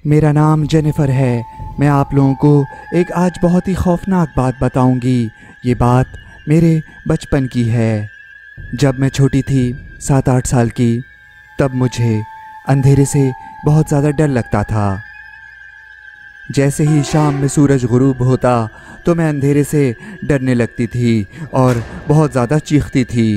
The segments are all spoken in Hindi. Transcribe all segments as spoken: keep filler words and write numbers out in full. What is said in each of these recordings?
मेरा नाम जेनिफर है। मैं आप लोगों को एक आज बहुत ही खौफनाक बात बताऊंगी। ये बात मेरे बचपन की है। जब मैं छोटी थी, सात आठ साल की, तब मुझे अंधेरे से बहुत ज़्यादा डर लगता था। जैसे ही शाम में सूरज गुरूब होता तो मैं अंधेरे से डरने लगती थी और बहुत ज़्यादा चीखती थी।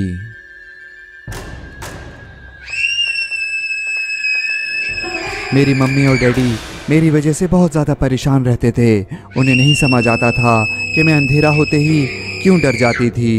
मेरी मम्मी और डैडी मेरी वजह से बहुत ज़्यादा परेशान रहते थे। उन्हें नहीं समझ आता था कि मैं अंधेरा होते ही क्यों डर जाती थी।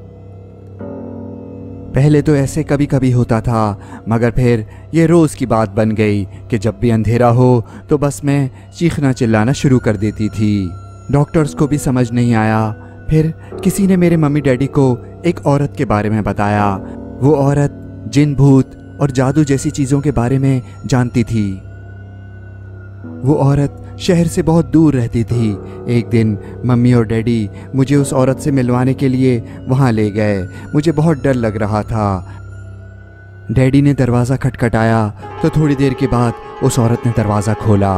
पहले तो ऐसे कभी कभी होता था, मगर फिर ये रोज़ की बात बन गई कि जब भी अंधेरा हो तो बस मैं चीखना चिल्लाना शुरू कर देती थी। डॉक्टर्स को भी समझ नहीं आया। फिर किसी ने मेरे मम्मी डैडी को एक औरत के बारे में बताया। वो औरत जिन, भूत और जादू जैसी चीज़ों के बारे में जानती थी। वो औरत शहर से बहुत दूर रहती थी। एक दिन मम्मी और डैडी मुझे उस औरत से मिलवाने के लिए वहाँ ले गए। मुझे बहुत डर लग रहा था। डैडी ने दरवाज़ा खटखटाया तो थोड़ी देर के बाद उस औरत ने दरवाज़ा खोला।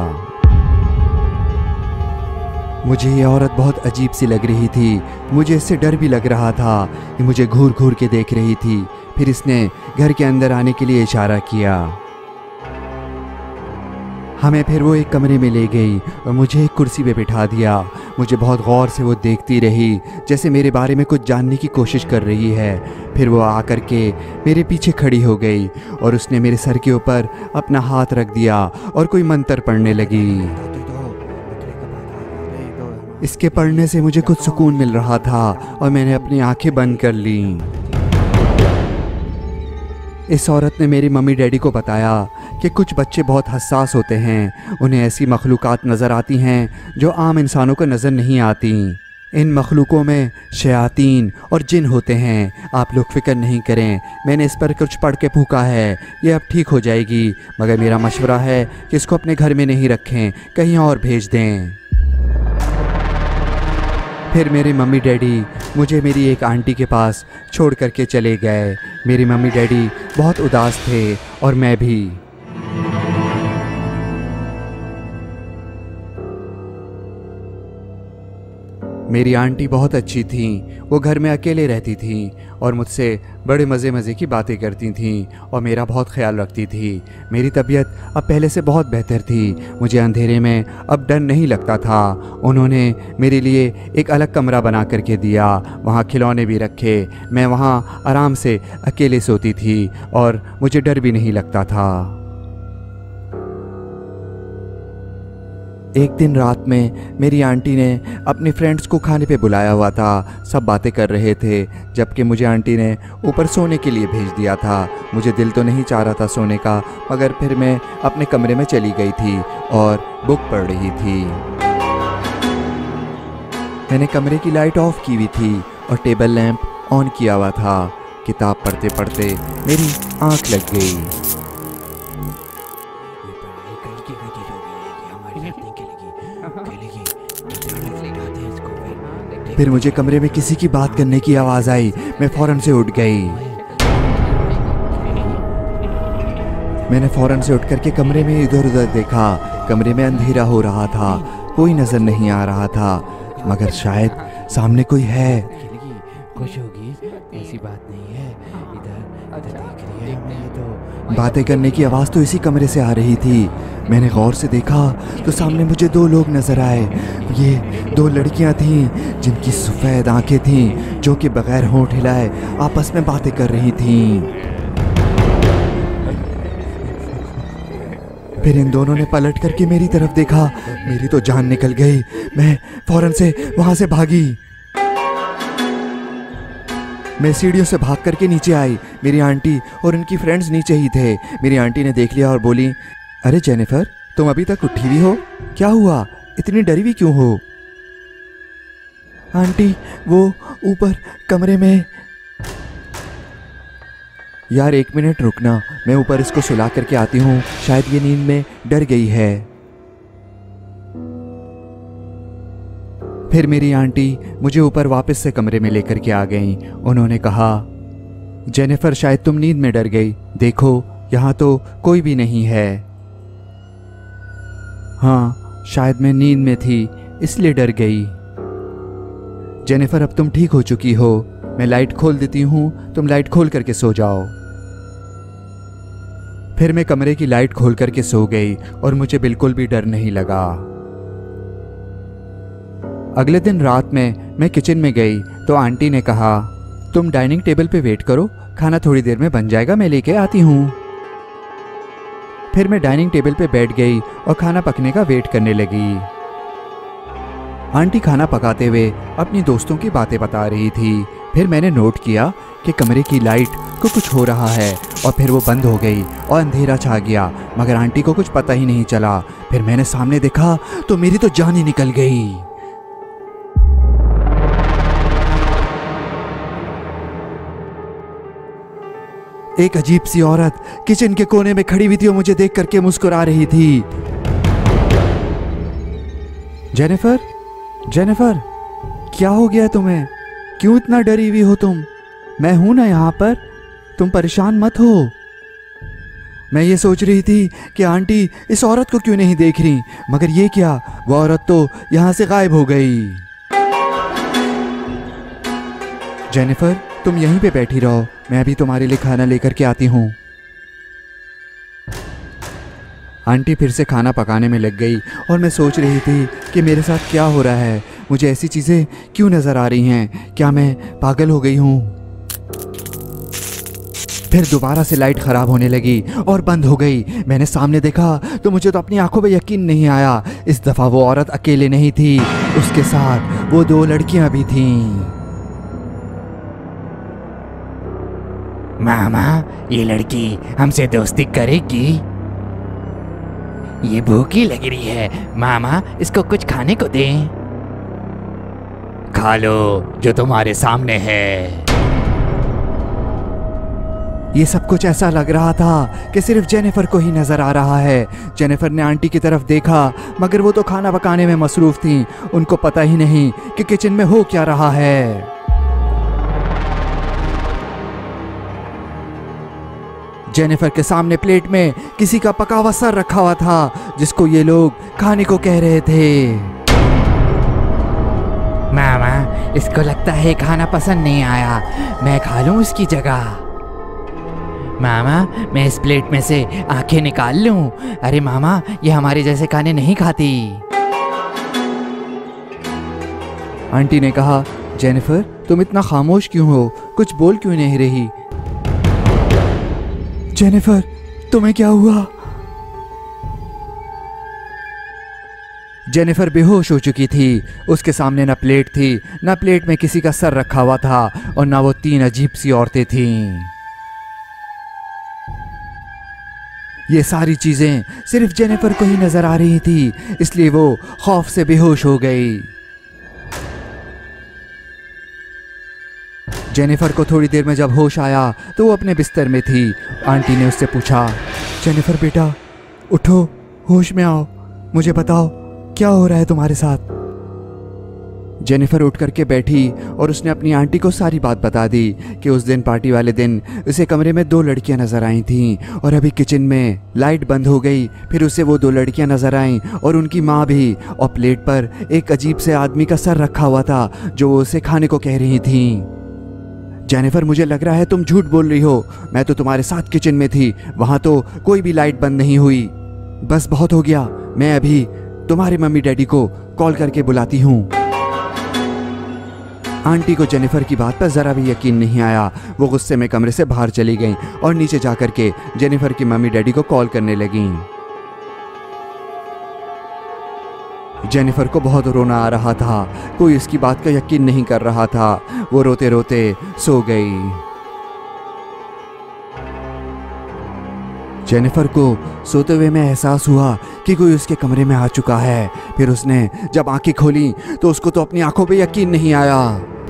मुझे ये औरत बहुत अजीब सी लग रही थी। मुझे इससे डर भी लग रहा था कि मुझे घूर घूर के देख रही थी। फिर इसने घर के अंदर आने के लिए इशारा किया। हमें फिर वो एक कमरे में ले गई और मुझे एक कुर्सी पे बिठा दिया। मुझे बहुत गौर से वो देखती रही, जैसे मेरे बारे में कुछ जानने की कोशिश कर रही है। फिर वो आकर के मेरे पीछे खड़ी हो गई और उसने मेरे सर के ऊपर अपना हाथ रख दिया और कोई मंत्र पढ़ने लगी। इसके पढ़ने से मुझे कुछ सुकून मिल रहा था और मैंने अपनी आंखें बंद कर लीं। इस औरत ने मेरी मम्मी डैडी को बताया कि कुछ बच्चे बहुत हसास होते हैं। उन्हें ऐसी मखलूक़ात नज़र आती हैं जो आम इंसानों को नज़र नहीं आती। इन मखलूक़ों में शयातीन और जिन होते हैं। आप लोग फ़िक्र नहीं करें, मैंने इस पर कुछ पढ़ के फूका है। ये अब ठीक हो जाएगी, मगर मेरा मशवरा है कि इसको अपने घर में नहीं रखें, कहीं और भेज दें। फिर मेरे मम्मी डैडी मुझे मेरी एक आंटी के पास छोड़ करके चले गए। मेरी मम्मी डैडी बहुत उदास थे और मैं भी। मेरी आंटी बहुत अच्छी थीं। वो घर में अकेले रहती थीं और मुझसे बड़े मज़े मज़े की बातें करती थीं और मेरा बहुत ख्याल रखती थी। मेरी तबीयत अब पहले से बहुत बेहतर थी। मुझे अंधेरे में अब डर नहीं लगता था। उन्होंने मेरे लिए एक अलग कमरा बना करके दिया। वहाँ खिलौने भी रखे। मैं वहाँ आराम से अकेले सोती थी और मुझे डर भी नहीं लगता था। एक दिन रात में मेरी आंटी ने अपने फ्रेंड्स को खाने पे बुलाया हुआ था। सब बातें कर रहे थे, जबकि मुझे आंटी ने ऊपर सोने के लिए भेज दिया था। मुझे दिल तो नहीं चाह रहा था सोने का, मगर फिर मैं अपने कमरे में चली गई थी और बुक पढ़ रही थी। मैंने कमरे की लाइट ऑफ की हुई थी और टेबल लैंप ऑन किया हुआ था। किताब पढ़ते पढ़ते मेरी आँख लग गई। फिर मुझे कमरे में किसी की बात करने की आवाज़ आई। मैं फ़ौरन से उठ गई। मैंने फ़ौरन से उठ करके कमरे में इधर उधर देखा। कमरे में अंधेरा हो रहा था, कोई नज़र नहीं आ रहा था, मगर शायद सामने कोई है। खुश होगी, ऐसी बात नहीं है। इधर इधर देख रही है हमने तो। बातें करने की आवाज़ तो इसी कमरे से आ रही थी। मैंने गौर से देखा तो सामने मुझे दो लोग नज़र आए। ये दो लड़कियां थीं जिनकी सफ़ेद आंखें थीं, जो कि बग़ैर होंठ हिलाए आपस में बातें कर रही थीं। फिर इन दोनों ने पलट करके मेरी तरफ देखा। मेरी तो जान निकल गई। मैं फ़ौरन से वहाँ से भागी। मैं सीढ़ियों से भाग करके नीचे आई। मेरी आंटी और उनकी फ्रेंड्स नीचे ही थे। मेरी आंटी ने देख लिया और बोली, अरे जेनिफर, तुम अभी तक उठी हुई हो? क्या हुआ, इतनी डरी हुई क्यों हो? आंटी, वो ऊपर कमरे में। यार एक मिनट रुकना, मैं ऊपर इसको सुला करके आती हूँ, शायद ये नींद में डर गई है। फिर मेरी आंटी मुझे ऊपर वापस से कमरे में लेकर के आ गईं। उन्होंने कहा, जेनिफर शायद तुम नींद में डर गई, देखो यहाँ तो कोई भी नहीं है। हाँ, शायद मैं नींद में थी इसलिए डर गई। जेनिफर, अब तुम ठीक हो चुकी हो, मैं लाइट खोल देती हूँ, तुम लाइट खोल करके सो जाओ। फिर मैं कमरे की लाइट खोल करके सो गई और मुझे बिल्कुल भी डर नहीं लगा। अगले दिन रात में मैं किचन में गई तो आंटी ने कहा, तुम डाइनिंग टेबल पे वेट करो, खाना थोड़ी देर में बन जाएगा, मैं लेके आती हूँ। फिर मैं डाइनिंग टेबल पे बैठ गई और खाना पकने का वेट करने लगी। आंटी खाना पकाते हुए अपनी दोस्तों की बातें बता रही थी। फिर मैंने नोट किया कि कमरे की लाइट को कुछ हो रहा है और फिर वो बंद हो गई और अंधेरा छा गया, मगर आंटी को कुछ पता ही नहीं चला। फिर मैंने सामने देखा तो मेरी तो जान ही निकल गई। एक अजीब सी औरत किचन के कोने में खड़ी हुई थी और मुझे देख करके मुस्कुरा रही थी। जेनिफर, जेनिफर, क्या हो गया तुम्हें? क्यों इतना डरी हुई हो तुम? मैं हूं ना यहाँ पर, तुम परेशान मत हो। मैं ये सोच रही थी कि आंटी इस औरत को क्यों नहीं देख रही, मगर ये क्या, वो औरत तो यहाँ से गायब हो गई। जेनिफर, तुम यहीं पे बैठी रहो, मैं अभी तुम्हारे लिए खाना लेकर के आती हूँ। आंटी फिर से खाना पकाने में लग गई और मैं सोच रही थी कि मेरे साथ क्या हो रहा है, मुझे ऐसी चीज़ें क्यों नज़र आ रही हैं, क्या मैं पागल हो गई हूँ? फिर दोबारा से लाइट ख़राब होने लगी और बंद हो गई। मैंने सामने देखा तो मुझे तो अपनी आंखों पे यकीन नहीं आया। इस दफ़ा वो औरत अकेले नहीं थी, उसके साथ वो दो लड़कियां भी थीं। मामा, ये लड़की हमसे दोस्ती करेगी? ये भूखी लग रही है, मामा इसको कुछ खाने को दें। खा लो जो तुम्हारे सामने है। ये सब कुछ ऐसा लग रहा था कि सिर्फ जेनिफर को ही नजर आ रहा है। जेनिफर ने आंटी की तरफ देखा, मगर वो तो खाना पकाने में मसरूफ थी, उनको पता ही नहीं कि किचन में हो क्या रहा है। जेनिफर के सामने प्लेट में किसी का पका हुआ सर रखा हुआ था, जिसको ये लोग खाने को कह रहे थे। मामा, इसको लगता है खाना पसंद नहीं आया, मैं खा लूं इसकी जगह। मामा, मैं इस प्लेट में से आंखें निकाल लूं? अरे मामा, ये हमारे जैसे खाने नहीं खाती। आंटी ने कहा, जेनिफर तुम इतना खामोश क्यों हो, कुछ बोल क्यों नहीं रही? जेनिफर, तुम्हें क्या हुआ? जेनिफर बेहोश हो चुकी थी। उसके सामने ना प्लेट थी, ना प्लेट में किसी का सर रखा हुआ था, और ना वो तीन अजीब सी औरतें थीं। ये सारी चीजें सिर्फ जेनिफर को ही नजर आ रही थी, इसलिए वो खौफ से बेहोश हो गई। जेनिफर को थोड़ी देर में जब होश आया तो वो अपने बिस्तर में थी। आंटी ने उससे पूछा, जेनिफर बेटा उठो, होश में आओ, मुझे बताओ क्या हो रहा है तुम्हारे साथ? जेनिफर उठ करके बैठी और उसने अपनी आंटी को सारी बात बता दी कि उस दिन पार्टी वाले दिन उसे कमरे में दो लड़कियां नजर आई थीं, और अभी किचन में लाइट बंद हो गई, फिर उसे वो दो लड़कियां नजर आईं और उनकी माँ भी, और प्लेट पर एक अजीब से आदमी का सर रखा हुआ था जो वो उसे खाने को कह रही थीं। जेनिफर, मुझे लग रहा है तुम झूठ बोल रही हो, मैं तो तुम्हारे साथ किचन में थी, वहां तो कोई भी लाइट बंद नहीं हुई। बस बहुत हो गया, मैं अभी तुम्हारे मम्मी डैडी को कॉल करके बुलाती हूँ। आंटी को जेनिफर की बात पर जरा भी यकीन नहीं आया। वो गुस्से में कमरे से बाहर चली गईं और नीचे जाकर के जेनिफर की मम्मी डैडी को कॉल करने लगीं। जेनिफर को बहुत रोना आ रहा था, कोई इसकी बात का यकीन नहीं कर रहा था। वो रोते रोते सो गई। जेनिफर को सोते हुए में एहसास हुआ कि कोई उसके कमरे में आ चुका है। फिर उसने जब आंखें खोली तो उसको तो अपनी आंखों पे यकीन नहीं आया।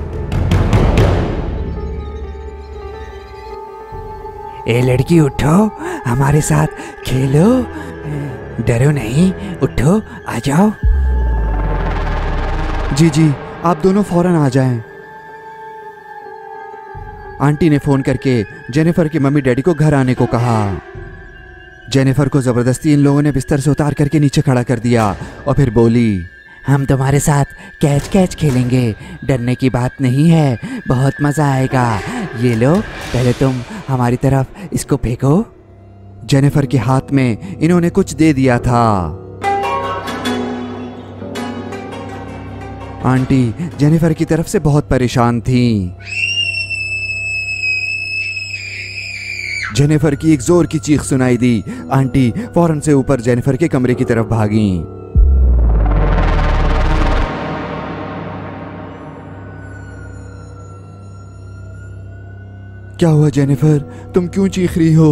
ए लड़की, उठो, हमारे साथ खेलो, डरो नहीं, उठो, आ जाओ। जी जी, आप दोनों फौरन आ जाएं। आंटी ने फोन करके जेनिफर की मम्मी डैडी को घर आने को कहा। जेनिफर को ज़बरदस्ती इन लोगों ने बिस्तर से उतार करके नीचे खड़ा कर दिया और फिर बोली, हम तुम्हारे साथ कैच कैच खेलेंगे, डरने की बात नहीं है, बहुत मज़ा आएगा। ये लो, पहले तुम हमारी तरफ इसको फेंको। जेनिफर के हाथ में इन्होंने कुछ दे दिया था। आंटी जेनिफर की तरफ से बहुत परेशान थी। जेनिफर की एक जोर की चीख सुनाई दी। आंटी फौरन से ऊपर जेनिफर के कमरे की तरफ भागी। क्या हुआ जेनिफर, तुम क्यों चीख रही हो?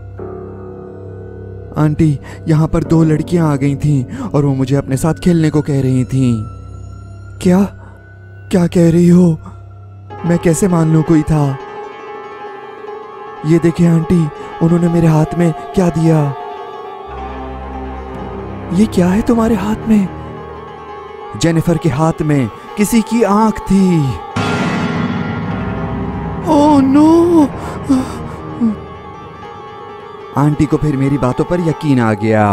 आंटी, यहाँ पर दो लड़कियां आ गई थीं और वो मुझे अपने साथ खेलने को कह रही थीं। क्या क्या कह रही हो? मैं कैसे मान लूं कोई था? ये देखिए आंटी, उन्होंने मेरे हाथ में क्या दिया? ये क्या है तुम्हारे हाथ में? जेनिफर के हाथ में किसी की आंख थी। Oh no! आंटी को फिर मेरी बातों पर यकीन आ गया।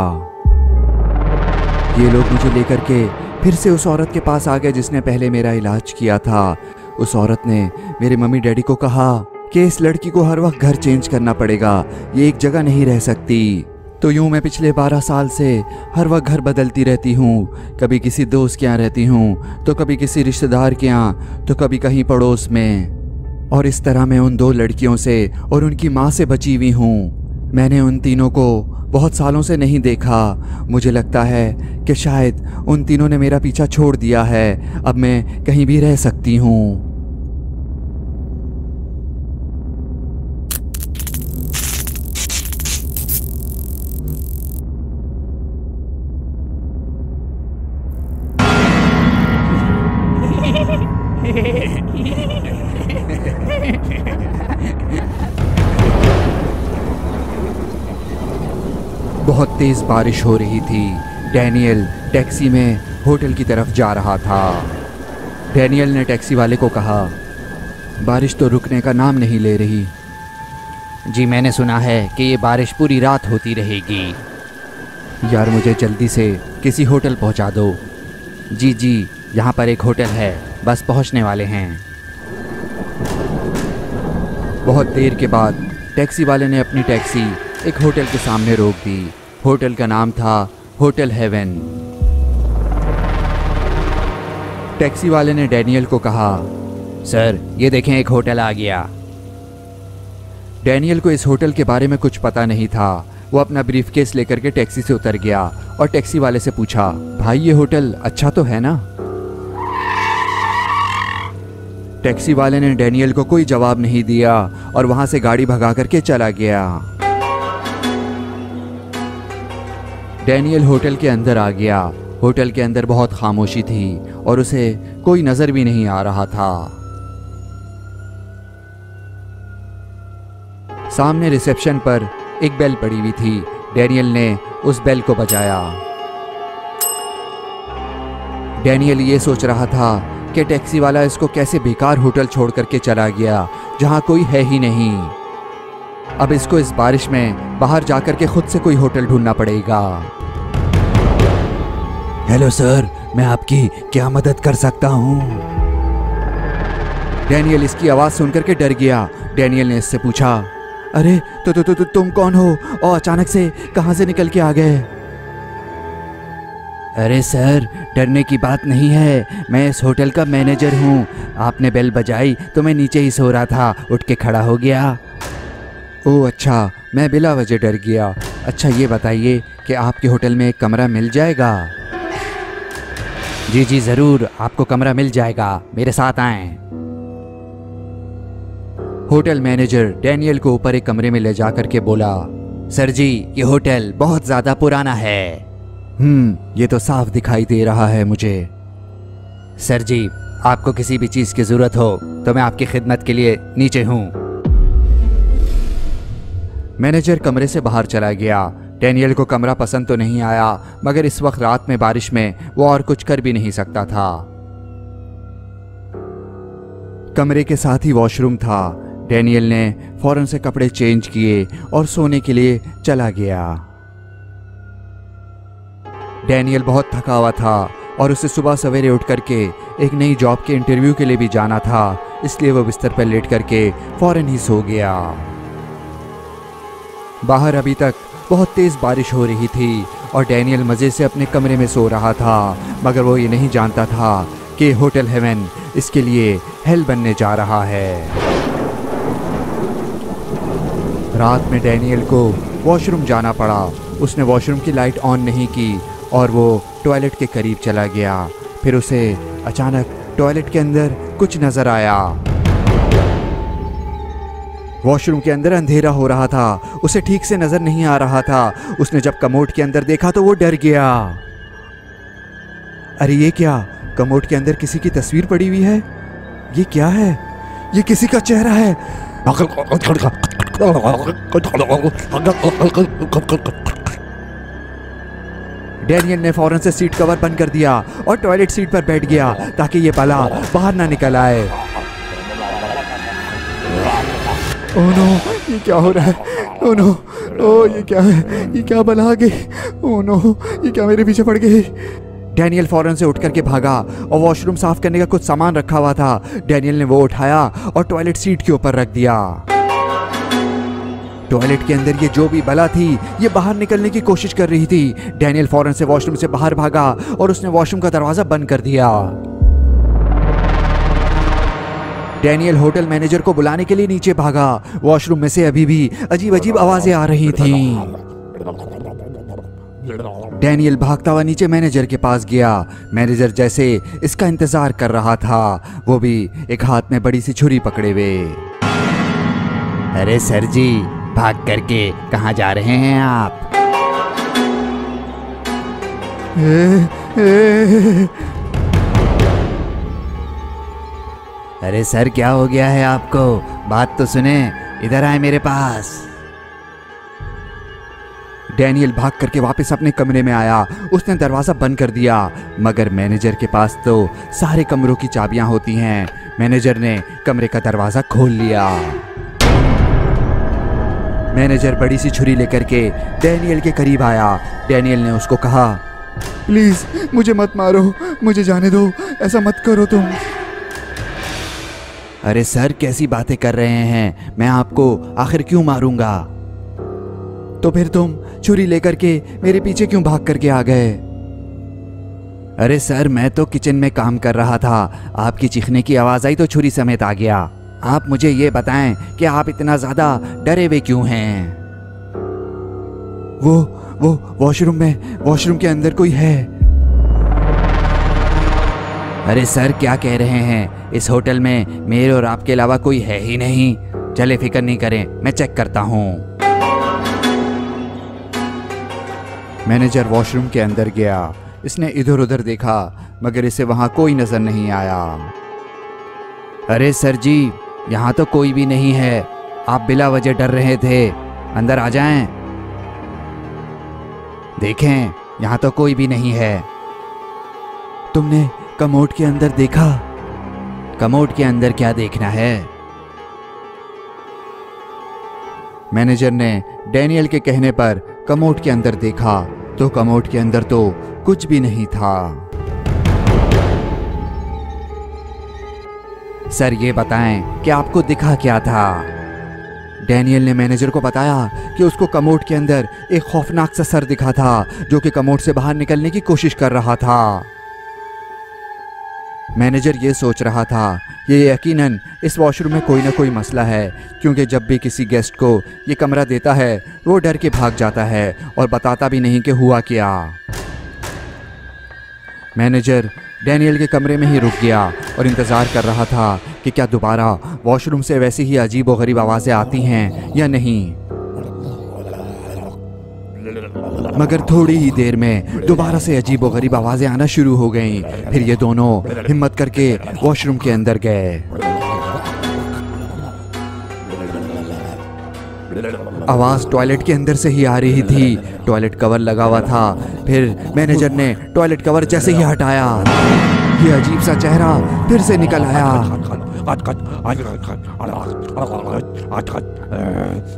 ये लोग मुझे लेकर के फिर से उस औरत के पास आ गए जिसने पहले मेरा इलाज किया था। उस औरत ने मेरे मम्मी डैडी को कहा कि इस लड़की को हर वक्त घर चेंज करना पड़ेगा, ये एक जगह नहीं रह सकती। तो यूं मैं पिछले बारह साल से हर वक्त घर बदलती रहती हूँ। कभी किसी दोस्त के यहाँ रहती हूँ, तो कभी किसी रिश्तेदार के यहाँ, तो कभी कहीं पड़ोस में। और इस तरह मैं उन दो लड़कियों से और उनकी माँ से बची हुई हूँ। मैंने उन तीनों को बहुत सालों से नहीं देखा। मुझे लगता है कि शायद उन तीनों ने मेरा पीछा छोड़ दिया है। अब मैं कहीं भी रह सकती हूँ। बहुत तेज बारिश हो रही थी। डैनियल टैक्सी में होटल की तरफ जा रहा था। डैनियल ने टैक्सी वाले को कहा, बारिश तो रुकने का नाम नहीं ले रही। जी मैंने सुना है कि ये बारिश पूरी रात होती रहेगी। यार मुझे जल्दी से किसी होटल पहुंचा दो। जी जी यहाँ पर एक होटल है, बस पहुँचने वाले हैं। बहुत देर के बाद टैक्सी वाले ने अपनी टैक्सी एक होटल के सामने रोक दी। होटल का नाम था होटल हेवन। टैक्सी वाले ने डैनियल को कहा, सर ये देखें एक होटल आ गया। डैनियल को इस होटल के बारे में कुछ पता नहीं था। वो अपना ब्रीफकेस लेकर के टैक्सी से उतर गया और टैक्सी वाले से पूछा, भाई ये होटल अच्छा तो है ना? टैक्सी वाले ने डैनियल को कोई जवाब नहीं दिया और वहां से गाड़ी भगा करके चला गया। डैनियल होटल के अंदर आ गया। होटल के अंदर बहुत खामोशी थी और उसे कोई नजर भी नहीं आ रहा था। सामने रिसेप्शन पर एक बेल पड़ी हुई थी। डैनियल ने उस बेल को बजाया। डैनियल ये सोच रहा था कि टैक्सी वाला इसको कैसे बेकार होटल छोड़ करके चला गया जहां कोई है ही नहीं। अब इसको इस बारिश में बाहर जाकर के खुद से कोई होटल ढूंढना पड़ेगा। हेलो सर, मैं आपकी क्या मदद कर सकता हूँ? डैनियल इसकी आवाज़ सुनकर के डर गया। डैनियल ने इससे पूछा, अरे तो, तो, तो, तो तुम कौन हो और अचानक से कहाँ से निकल के आ गए? अरे सर डरने की बात नहीं है, मैं इस होटल का मैनेजर हूँ। आपने बेल बजाई तो मैं नीचे ही सो रहा था, उठ के खड़ा हो गया। ओह अच्छा, मैं बिला वजह डर गया। अच्छा ये बताइए कि आपके होटल में एक कमरा मिल जाएगा? जी जी ज़रूर, आपको कमरा मिल जाएगा, मेरे साथ आएं। होटल मैनेजर डैनियल को ऊपर एक कमरे में ले जा करके बोला, सर जी ये होटल बहुत ज़्यादा पुराना है। हम्म ये तो साफ दिखाई दे रहा है मुझे। सर जी आपको किसी भी चीज़ की ज़रूरत हो तो मैं आपकी खिदमत के लिए नीचे हूँ। मैनेजर कमरे से बाहर चला गया। डैनियल को कमरा पसंद तो नहीं आया, मगर इस वक्त रात में बारिश में वो और कुछ कर भी नहीं सकता था। कमरे के साथ ही वॉशरूम था। डैनियल ने फौरन से कपड़े चेंज किए और सोने के लिए चला गया। डैनियल बहुत थका हुआ था और उसे सुबह सवेरे उठ करके एक नई जॉब के इंटरव्यू के लिए भी जाना था, इसलिए वो बिस्तर पर लेट करके फौरन ही सो गया। बाहर अभी तक बहुत तेज़ बारिश हो रही थी और डैनियल मज़े से अपने कमरे में सो रहा था, मगर वो ये नहीं जानता था कि होटल हेवन इसके लिए हेल बनने जा रहा है। रात में डैनियल को वॉशरूम जाना पड़ा। उसने वॉशरूम की लाइट ऑन नहीं की और वो टॉयलेट के करीब चला गया। फिर उसे अचानक टॉयलेट के अंदर कुछ नज़र आया। वॉशरूम के अंदर अंधेरा हो रहा था, उसे ठीक से नज़र नहीं आ रहा था। उसने जब कमोड के अंदर देखा तो वो डर गया। अरे ये क्या, कमोड के अंदर किसी की तस्वीर पड़ी हुई है। ये क्या है? ये किसी का चेहरा है। डैनियल ने फौरन से सीट कवर बंद कर दिया और टॉयलेट सीट पर बैठ गया ताकि ये बला बाहर ना निकल आए। ओह नो, ये क्या हो रहा है? ओह नो, ओह ये क्या है? ये क्या बला आ गई? ओह नो, ये क्या मेरे पीछे पड़ गई? डैनियल फौरन से उठ करके भागा और वॉशरूम साफ करने का कुछ सामान रखा हुआ था। डैनियल ने वो उठाया और टॉयलेट सीट के ऊपर रख दिया। टॉयलेट के अंदर ये जो भी बला थी ये बाहर निकलने की कोशिश कर रही थी। डैनियल फौरन से वॉशरूम से बाहर भागा और उसने वॉशरूम का दरवाजा बंद कर दिया। डैनियल होटल मैनेजर को बुलाने के लिए नीचे भागा। वॉशरूम में से अभी भी अजीब अजीब आवाजें आ रही थीं। डैनियल भागता हुआ नीचे मैनेजर के पास गया। मैनेजर जैसे इसका इंतजार कर रहा था, वो भी एक हाथ में बड़ी सी छुरी पकड़े हुए। अरे सर जी, भाग करके कहाँ जा रहे हैं आप? ए, ए, अरे सर, क्या हो गया है आपको? बात तो सुने, इधर आए मेरे पास। डैनियल भाग करके वापस अपने कमरे में आया। उसने दरवाज़ा बंद कर दिया, मगर मैनेजर के पास तो सारे कमरों की चाबियां होती हैं। मैनेजर ने कमरे का दरवाज़ा खोल लिया। मैनेजर बड़ी सी छुरी लेकर के डैनियल के करीब आया। डैनियल ने उसको कहा, प्लीज़ मुझे मत मारो, मुझे जाने दो, ऐसा मत करो तुम। अरे सर, कैसी बातें कर रहे हैं? मैं आपको आखिर क्यों मारूंगा? तो फिर तुम छुरी लेकर के मेरे पीछे क्यों भाग करके आ गए? अरे सर, मैं तो किचन में काम कर रहा था, आपकी चीखने की आवाज़ आई तो छुरी समेत आ गया। आप मुझे ये बताएं कि आप इतना ज़्यादा डरे हुए क्यों हैं? वो वो वॉशरूम में वॉशरूम के अंदर कोई है। अरे सर, क्या कह रहे हैं? इस होटल में मेरे और आपके अलावा कोई है ही नहीं। चले, फिक्र नहीं करें, मैं चेक करता हूँ। मैनेजर वॉशरूम के अंदर गया। इसने इधर उधर देखा, मगर इसे वहाँ कोई नज़र नहीं आया। अरे सर जी, यहाँ तो कोई भी नहीं है। आप बिला वजह डर रहे थे, अंदर आ जाएं। देखें, यहाँ तो कोई भी नहीं है। तुमने कमोड के अंदर देखा? कमोड के अंदर क्या देखना है? मैनेजर ने डैनियल के कहने पर कमोड के अंदर देखा तो कमोड के अंदर तो कुछ भी नहीं था। सर, ये बताएं कि आपको दिखा क्या था? डैनियल ने मैनेजर को बताया कि उसको कमोड के अंदर एक खौफनाक सा सर दिखा था जो कि कमोड से बाहर निकलने की कोशिश कर रहा था। मैनेजर ये सोच रहा था ये यकीनन इस वॉशरूम में कोई ना कोई मसला है, क्योंकि जब भी किसी गेस्ट को ये कमरा देता है वो डर के भाग जाता है और बताता भी नहीं कि हुआ क्या। मैनेजर डैनियल के कमरे में ही रुक गया और इंतज़ार कर रहा था कि क्या दोबारा वॉशरूम से वैसी ही अजीब व गरीब आवाज़ें आती हैं या नहीं। मगर थोड़ी ही देर में दोबारा से अजीब व गरीब आवाज़ें आना शुरू हो गईं। फिर ये दोनों हिम्मत करके वॉशरूम के अंदर गए। आवाज़ टॉयलेट के अंदर से ही आ रही थी। टॉयलेट कवर लगा हुआ था। फिर मैनेजर ने टॉयलेट कवर जैसे ही हटाया, ये अजीब सा चेहरा फिर से निकल आया।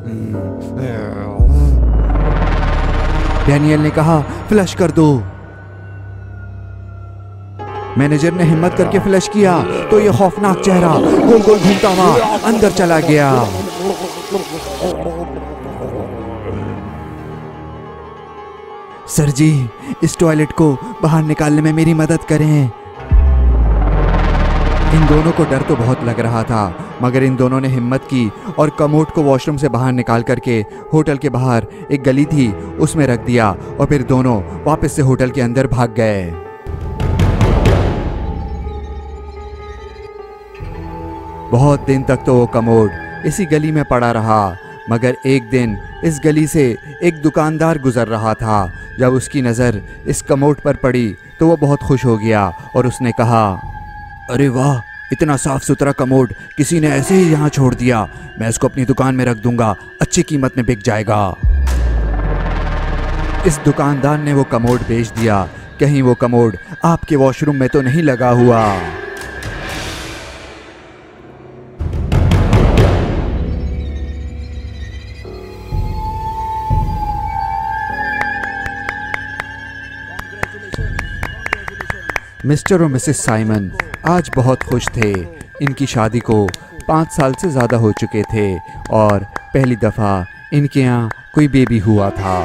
डैनियल ने कहा, फ्लश कर दो। मैनेजर ने हिम्मत करके फ्लैश किया तो ये खौफनाक चेहरा गोल गोल घूमता हुआ अंदर चला गया। सर जी, इस टॉयलेट को बाहर निकालने में मेरी मदद करें। इन दोनों को डर तो बहुत लग रहा था, मगर इन दोनों ने हिम्मत की और कमोड को वॉशरूम से बाहर निकाल करके होटल के बाहर एक गली थी उसमें रख दिया और फिर दोनों वापस से होटल के अंदर भाग गए। बहुत दिन तक तो वो कमोड इसी गली में पड़ा रहा, मगर एक दिन इस गली से एक दुकानदार गुजर रहा था। जब उसकी नज़र इस कमोड पर पड़ी तो वो बहुत खुश हो गया और उसने कहा, अरे वाह, इतना साफ सुथरा कमोड किसी ने ऐसे ही यहाँ छोड़ दिया। मैं इसको अपनी दुकान में रख दूंगा, अच्छी कीमत में बिक जाएगा। इस दुकानदार ने वो कमोड बेच दिया। कहीं वो कमोड आपके वॉशरूम में तो नहीं लगा हुआ। मिस्टर और मिसेस साइमन आज बहुत खुश थे। इनकी शादी को पाँच साल से ज़्यादा हो चुके थे और पहली दफ़ा इनके यहाँ कोई बेबी हुआ था।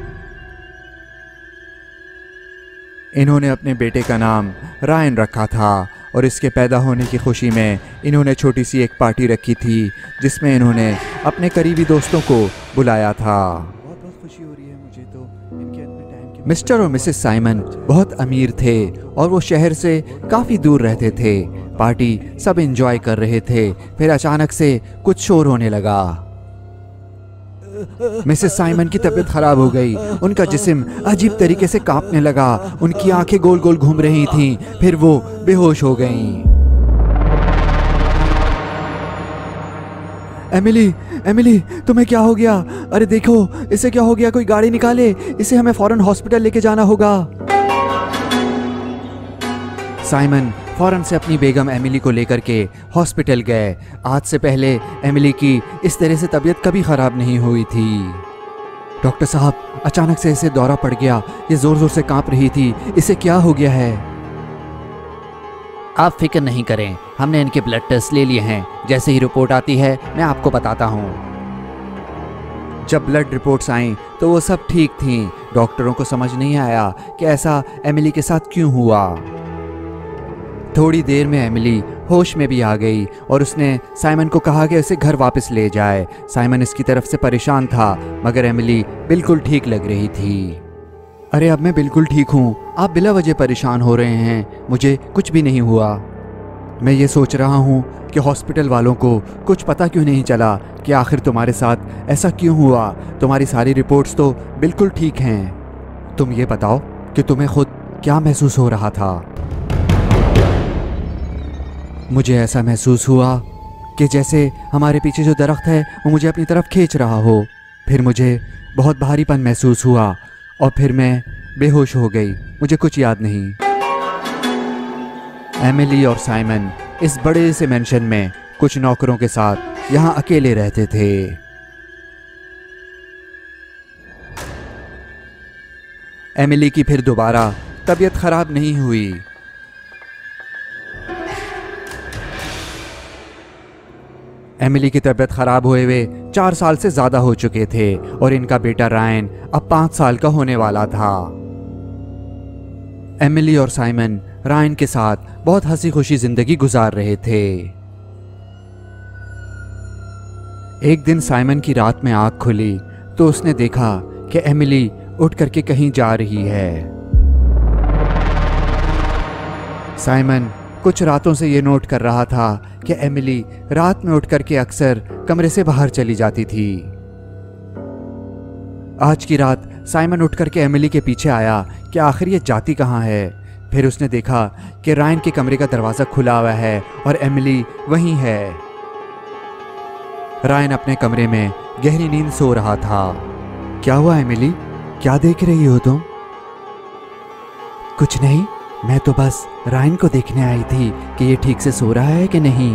इन्होंने अपने बेटे का नाम रायन रखा था और इसके पैदा होने की खुशी में इन्होंने छोटी सी एक पार्टी रखी थी जिसमें इन्होंने अपने करीबी दोस्तों को बुलाया था। बहुत बहुत खुशी हो रही है मुझे तो इनके इतने टाइम के। मिस्टर और मिसेस साइमन बहुत अमीर थे और वो शहर से काफ़ी दूर रहते थे। पार्टी सब एंजॉय कर रहे थे, फिर अचानक से कुछ शोर होने लगा। मिसेस साइमन की तबीयत खराब हो गई। उनका जिस्म अजीब तरीके से कांपने लगा, उनकी आंखें गोल गोल घूम रही थीं, फिर वो बेहोश हो गईं। एमिली, एमिली, तुम्हें क्या हो गया? अरे देखो, इसे क्या हो गया? कोई गाड़ी निकाले, इसे हमें फौरन हॉस्पिटल लेके जाना होगा। साइमन फौरन से अपनी बेगम एमिली को लेकर के हॉस्पिटल गए। आज से पहले एमिली की इस तरह से तबीयत कभी ख़राब नहीं हुई थी। डॉक्टर साहब, अचानक से इसे दौरा पड़ गया, ये ज़ोर ज़ोर से कांप रही थी, इसे क्या हो गया है? आप फिक्र नहीं करें, हमने इनके ब्लड टेस्ट ले लिए हैं। जैसे ही रिपोर्ट आती है मैं आपको बताता हूँ। जब ब्लड रिपोर्ट्स आईं तो वो सब ठीक थीं। डॉक्टरों को समझ नहीं आया कि ऐसा एमिली के साथ क्यों हुआ। थोड़ी देर में एमिली होश में भी आ गई और उसने साइमन को कहा कि उसे घर वापस ले जाए। साइमन इसकी तरफ से परेशान था, मगर एमिली बिल्कुल ठीक लग रही थी। अरे अब मैं बिल्कुल ठीक हूँ, आप बिला वजह परेशान हो रहे हैं, मुझे कुछ भी नहीं हुआ। मैं ये सोच रहा हूँ कि हॉस्पिटल वालों को कुछ पता क्यों नहीं चला कि आखिर तुम्हारे साथ ऐसा क्यों हुआ। तुम्हारी सारी रिपोर्ट्स तो बिल्कुल ठीक हैं। तुम ये बताओ कि तुम्हें खुद क्या महसूस हो रहा था? मुझे ऐसा महसूस हुआ कि जैसे हमारे पीछे जो दरख्त है वो मुझे अपनी तरफ खींच रहा हो। फिर मुझे बहुत भारीपन महसूस हुआ और फिर मैं बेहोश हो गई, मुझे कुछ याद नहीं। एमिली और साइमन इस बड़े से मेंशन में कुछ नौकरों के साथ यहाँ अकेले रहते थे। एमिली की फिर दोबारा तबीयत खराब नहीं हुई। एमिली की तबीयत खराब हुए हुए चार साल से ज़्यादा हो चुके थे और इनका बेटा रायन अब पाँच साल का होने वाला था। एमिली और साइमन रायन के साथ बहुत हंसी खुशी जिंदगी गुजार रहे थे। एक दिन साइमन की रात में आँख खुली तो उसने देखा कि एमिली उठ करके कहीं जा रही है। साइमन कुछ रातों से ये नोट कर रहा था कि एमिली रात में उठ करके अक्सर कमरे से बाहर चली जाती थी। आज की रात साइमन उठ करके एमिली के पीछे आया कि आखिर ये जाती कहाँ है। फिर उसने देखा कि रायन के कमरे का दरवाज़ा खुला हुआ है और एमिली वहीं है। रायन अपने कमरे में गहरी नींद सो रहा था। क्या हुआ एमिली, क्या देख रही हो तुम? कुछ नहीं, मैं तो बस रायन को देखने आई थी कि ये ठीक से सो रहा है कि नहीं।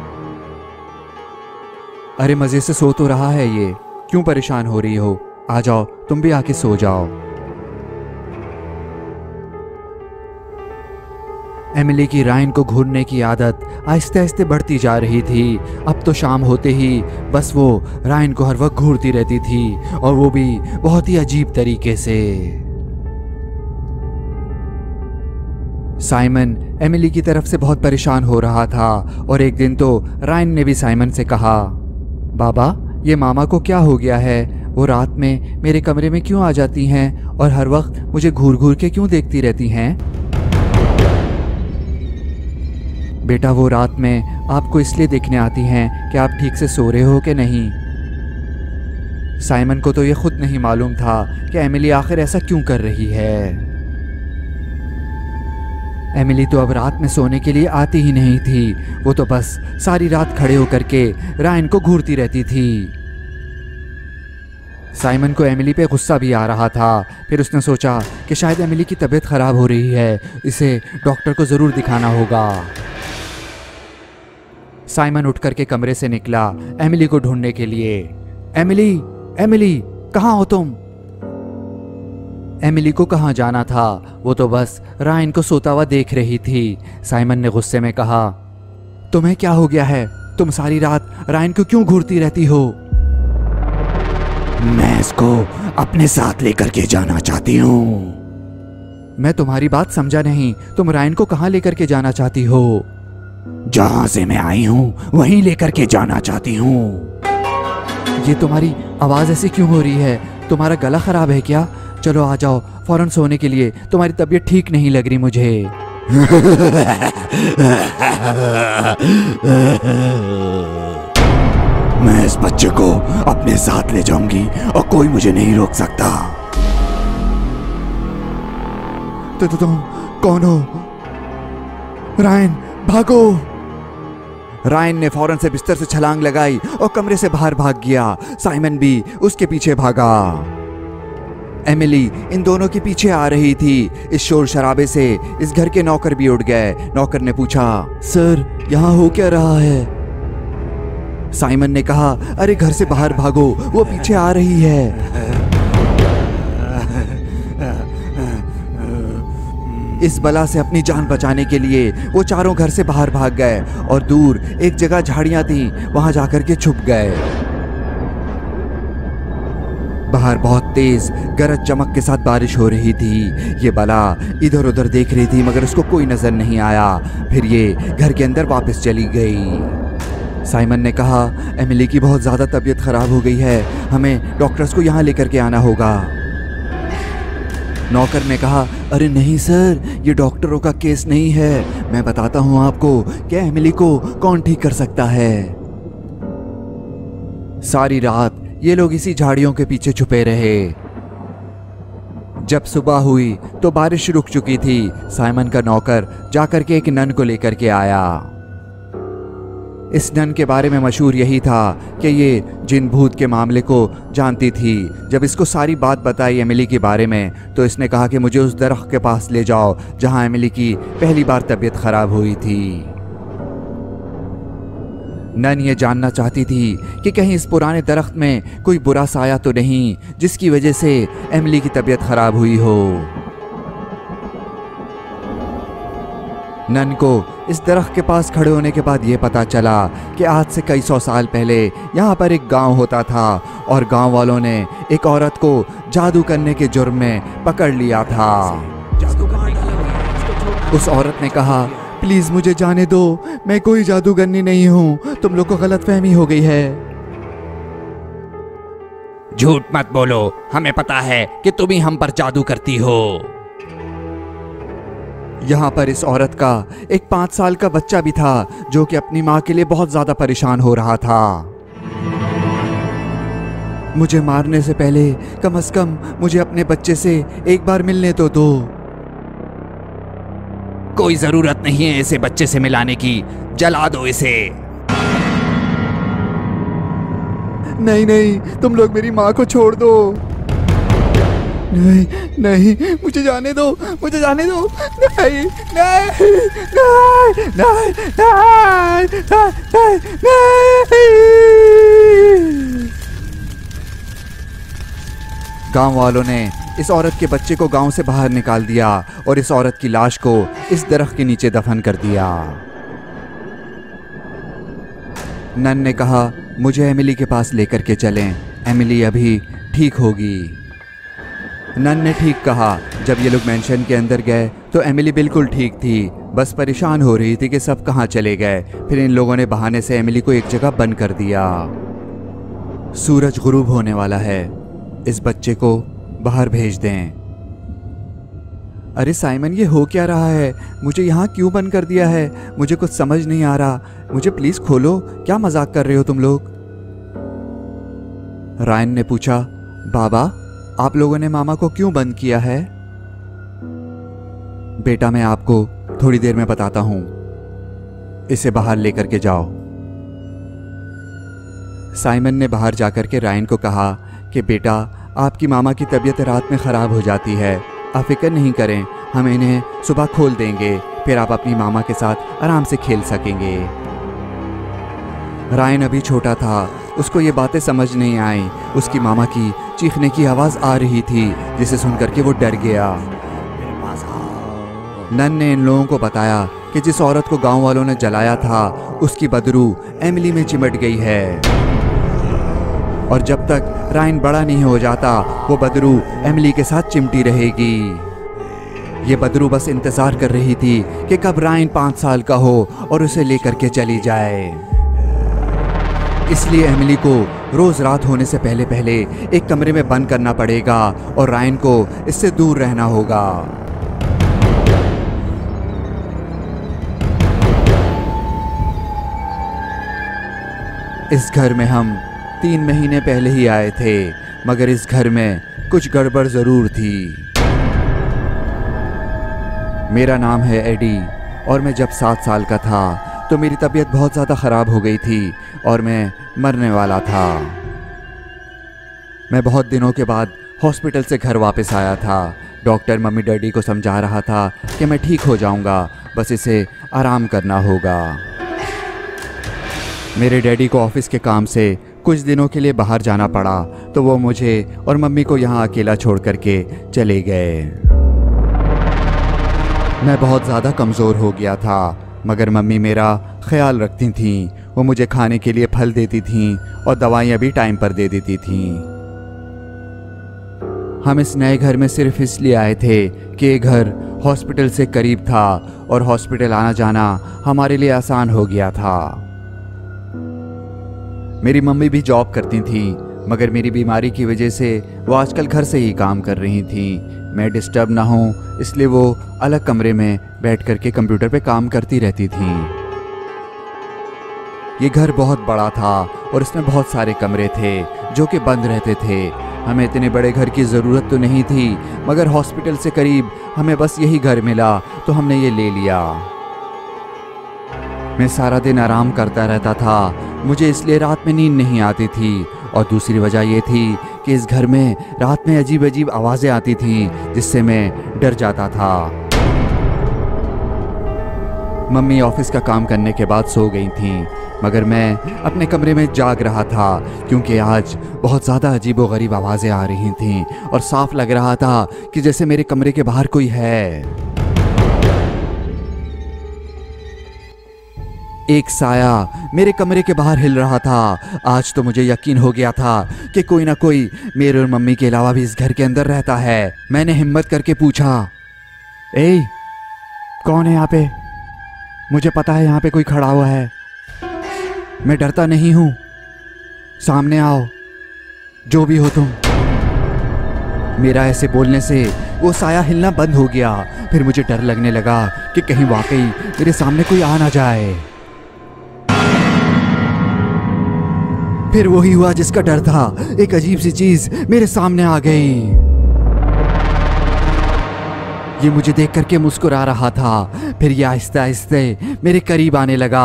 अरे मज़े से सो तो रहा है ये, क्यों परेशान हो रही हो? आ जाओ, तुम भी आके सो जाओ। एमिली की रायन को घूरने की आदत आहिस्ते आहिस्ते बढ़ती जा रही थी। अब तो शाम होते ही बस वो रायन को हर वक्त घूरती रहती थी, और वो भी बहुत ही अजीब तरीके से। साइमन एमिली की तरफ से बहुत परेशान हो रहा था, और एक दिन तो रायन ने भी साइमन से कहा, बाबा ये मामा को क्या हो गया है? वो रात में मेरे कमरे में क्यों आ जाती हैं और हर वक्त मुझे घूर घूर के क्यों देखती रहती हैं? बेटा वो रात में आपको इसलिए देखने आती हैं कि आप ठीक से सो रहे हो कि नहीं। साइमन को तो ये खुद नहीं मालूम था कि एमिली आखिर ऐसा क्यों कर रही है। एमिली तो अब रात में सोने के लिए आती ही नहीं थी, वो तो बस सारी रात खड़े होकर के रायन को घूरती रहती थी। साइमन को एमिली पे गुस्सा भी आ रहा था। फिर उसने सोचा कि शायद एमिली की तबीयत खराब हो रही है, इसे डॉक्टर को ज़रूर दिखाना होगा। साइमन उठ करके कमरे से निकला एमिली को ढूंढने के लिए। एमिली, एमिली, कहाँ हो तुम? एमिली को कहाँ जाना था, वो तो बस रायन को सोता हुआ देख रही थी। साइमन ने गुस्से में कहा, तुम्हें क्या हो गया है? तुम सारी रात रायन को क्यों घूरती रहती हो? मैं इसको अपने साथ लेकर के जाना चाहती हूँ। मैं तुम्हारी बात समझा नहीं, तुम रायन को कहाँ लेकर के जाना चाहती हो? जहां से मैं आई हूँ वहीं लेकर के जाना चाहती हूँ। ये तुम्हारी आवाज ऐसी क्यों हो रही है? तुम्हारा गला खराब है क्या? चलो आ जाओ फौरन सोने के लिए, तुम्हारी तबीयत ठीक नहीं लग रही मुझे। मैं इस बच्चे को अपने साथ ले जाऊंगी और कोई मुझे नहीं रोक सकता। तो, तो तुम कौन हो? रायन, भागो! रायन ने फौरन से बिस्तर से छलांग लगाई और कमरे से बाहर भाग गया। साइमन भी उसके पीछे भागा। एमिली इन दोनों के पीछे आ रही थी। इस शोर शराबे से इस घर के नौकर भी उठ गए। नौकर ने पूछा, सर यहाँ हो क्या रहा है? साइमन ने कहा, अरे घर से बाहर भागो, वो पीछे आ रही है। इस बला से अपनी जान बचाने के लिए वो चारों घर से बाहर भाग गए और दूर एक जगह झाड़ियां थी, वहां जाकर के छुप गए। बाहर बहुत तेज गरज चमक के साथ बारिश हो रही थी। ये बला इधर उधर देख रही थी मगर उसको कोई नजर नहीं आया। फिर ये घर के अंदर वापस चली गई। साइमन ने कहा, एमिली की बहुत ज़्यादा तबीयत खराब हो गई है, हमें डॉक्टर्स को यहाँ लेकर के आना होगा। नौकर ने कहा, अरे नहीं सर, ये डॉक्टरों का केस नहीं है। मैं बताता हूँ आपको कि एमिली को कौन ठीक कर सकता है। सारी रात ये लोग इसी झाड़ियों के पीछे छुपे रहे। जब सुबह हुई तो बारिश रुक चुकी थी। साइमन का नौकर जाकर के एक नन को लेकर के आया। इस नन के बारे में मशहूर यही था कि ये जिन भूत के मामले को जानती थी। जब इसको सारी बात बताई एमिली के बारे में तो इसने कहा कि मुझे उस दरख्त के पास ले जाओ जहां एमिली की पहली बार तबीयत खराब हुई थी। नन ये जानना चाहती थी कि कहीं इस पुराने दरख्त में कोई बुरा साया तो नहीं जिसकी वजह से एमिली की तबीयत खराब हुई हो। नन को इस दरख्त के पास खड़े होने के बाद ये पता चला कि आज से कई सौ साल पहले यहाँ पर एक गांव होता था और गांव वालों ने एक औरत को जादू करने के जुर्म में पकड़ लिया था। उस औरत ने कहा, प्लीज मुझे जाने दो, मैं कोई जादूगरनी नहीं हूँ, तुम लोग को गलतफहमी हो गई है। झूठ मत बोलो, हमें पता है कि तुम ही हम पर जादू करती हो। यहाँ पर इस औरत का एक पाँच साल का बच्चा भी था जो कि अपनी माँ के लिए बहुत ज्यादा परेशान हो रहा था। मुझे मारने से पहले कम से कम मुझे अपने बच्चे से एक बार मिलने तो दो। कोई जरूरत नहीं है इसे बच्चे से मिलाने की, जला दो इसे। नहीं नहीं, तुम लोग मेरी माँ को छोड़ दो। नहीं नहीं, मुझे जाने दो, मुझे जाने दो। नहीं नहीं नहीं नहीं नहीं नहीं नहीं। गांव वालों ने इस औरत के बच्चे को गांव से बाहर निकाल दिया और इस औरत की लाश को इस दरख्त के नीचे दफन कर दिया। नन ने कहा, मुझे एमिली के पास लेकर के चलें, एमिली अभी ठीक होगी। नन ने ठीक कहा। जब ये लोग मेंशन के अंदर गए तो एमिली बिल्कुल ठीक थी, बस परेशान हो रही थी कि सब कहाँ चले गए। फिर इन लोगों ने बहाने से एमिली को एक जगह बंद कर दिया। सूरज गुरूब होने वाला है, इस बच्चे को बाहर भेज दें। अरे साइमन, ये हो क्या रहा है? मुझे यहाँ क्यों बंद कर दिया है? मुझे कुछ समझ नहीं आ रहा। मुझे प्लीज खोलो, क्या मजाक कर रहे हो तुम लोग? रायन ने पूछा, बाबा आप लोगों ने मामा को क्यों बंद किया है? बेटा मैं आपको थोड़ी देर में बताता हूं, इसे बाहर लेकर के जाओ। साइमन ने बाहर जाकर के रायन को कहा कि बेटा आपकी मामा की तबीयत रात में ख़राब हो जाती है, आप फिक्र नहीं करें, हम इन्हें सुबह खोल देंगे, फिर आप अपनी मामा के साथ आराम से खेल सकेंगे। रायन अभी छोटा था, उसको ये बातें समझ नहीं आई। उसकी मामा की चीखने की आवाज़ आ रही थी जिसे सुनकर के वो डर गया। नन ने इन लोगों को बताया कि जिस औरत को गांव वालों ने जलाया था उसकी बदबू एमिली में चिमट गई है और जब तक रायन बड़ा नहीं हो जाता वो बदबू एमिली के साथ चिमटी रहेगी। ये बदबू बस इंतज़ार कर रही थी कि कब रायन पाँच साल का हो और उसे लेकर के चली जाए। इसलिए एमिली को रोज़ रात होने से पहले पहले एक कमरे में बंद करना पड़ेगा और रायन को इससे दूर रहना होगा। इस घर में हम तीन महीने पहले ही आए थे, मगर इस घर में कुछ गड़बड़ ज़रूर थी। मेरा नाम है एडी और मैं जब सात साल का था तो मेरी तबीयत बहुत ज़्यादा ख़राब हो गई थी और मैं मरने वाला था। मैं बहुत दिनों के बाद हॉस्पिटल से घर वापस आया था। डॉक्टर मम्मी डैडी को समझा रहा था कि मैं ठीक हो जाऊंगा, बस इसे आराम करना होगा। मेरे डैडी को ऑफिस के काम से कुछ दिनों के लिए बाहर जाना पड़ा तो वो मुझे और मम्मी को यहाँ अकेला छोड़ करके चले गए। मैं बहुत ज़्यादा कमज़ोर हो गया था, मगर मम्मी मेरा ख्याल रखती थीं। वो मुझे खाने के लिए फल देती थीं और दवाइयाँ भी टाइम पर दे देती थीं। हम इस नए घर में सिर्फ इसलिए आए थे कि ये घर हॉस्पिटल से करीब था और हॉस्पिटल आना जाना हमारे लिए आसान हो गया था। मेरी मम्मी भी जॉब करती थीं, मगर मेरी बीमारी की वजह से वो आजकल घर से ही काम कर रही थीं। मैं डिस्टर्ब ना हूँ इसलिए वो अलग कमरे में बैठ करके कंप्यूटर पे काम करती रहती थीं। ये घर बहुत बड़ा था और इसमें बहुत सारे कमरे थे जो कि बंद रहते थे। हमें इतने बड़े घर की ज़रूरत तो नहीं थी, मगर हॉस्पिटल से करीब हमें बस यही घर मिला तो हमने ये ले लिया। मैं सारा दिन आराम करता रहता था, मुझे इसलिए रात में नींद नहीं आती थी और दूसरी वजह यह थी कि इस घर में रात में अजीब अजीब आवाज़ें आती थीं जिससे मैं डर जाता था। मम्मी ऑफिस का काम करने के बाद सो गई थीं, मगर मैं अपने कमरे में जाग रहा था क्योंकि आज बहुत ज़्यादा अजीबोगरीब आवाज़ें आ रही थीं और साफ लग रहा था कि जैसे मेरे कमरे के बाहर कोई है। एक साया मेरे कमरे के बाहर हिल रहा था। आज तो मुझे यकीन हो गया था कि कोई ना कोई मेरे और मम्मी के अलावा भी इस घर के अंदर रहता है। मैंने हिम्मत करके पूछा, ए कौन है यहाँ पे? मुझे पता है यहाँ पे कोई खड़ा हुआ है, मैं डरता नहीं हूँ, सामने आओ, जो भी हो तुम। मेरा ऐसे बोलने से वो साया हिलना बंद हो गया। फिर मुझे डर लगने लगा कि कहीं वाकई मेरे सामने कोई आ ना जाए। फिर वही हुआ जिसका डर था, एक अजीब सी चीज मेरे सामने आ गई। ये मुझे देख करके मुस्कुरा रहा था, फिर ये आहिस्ते आहिस्ते मेरे करीब आने लगा।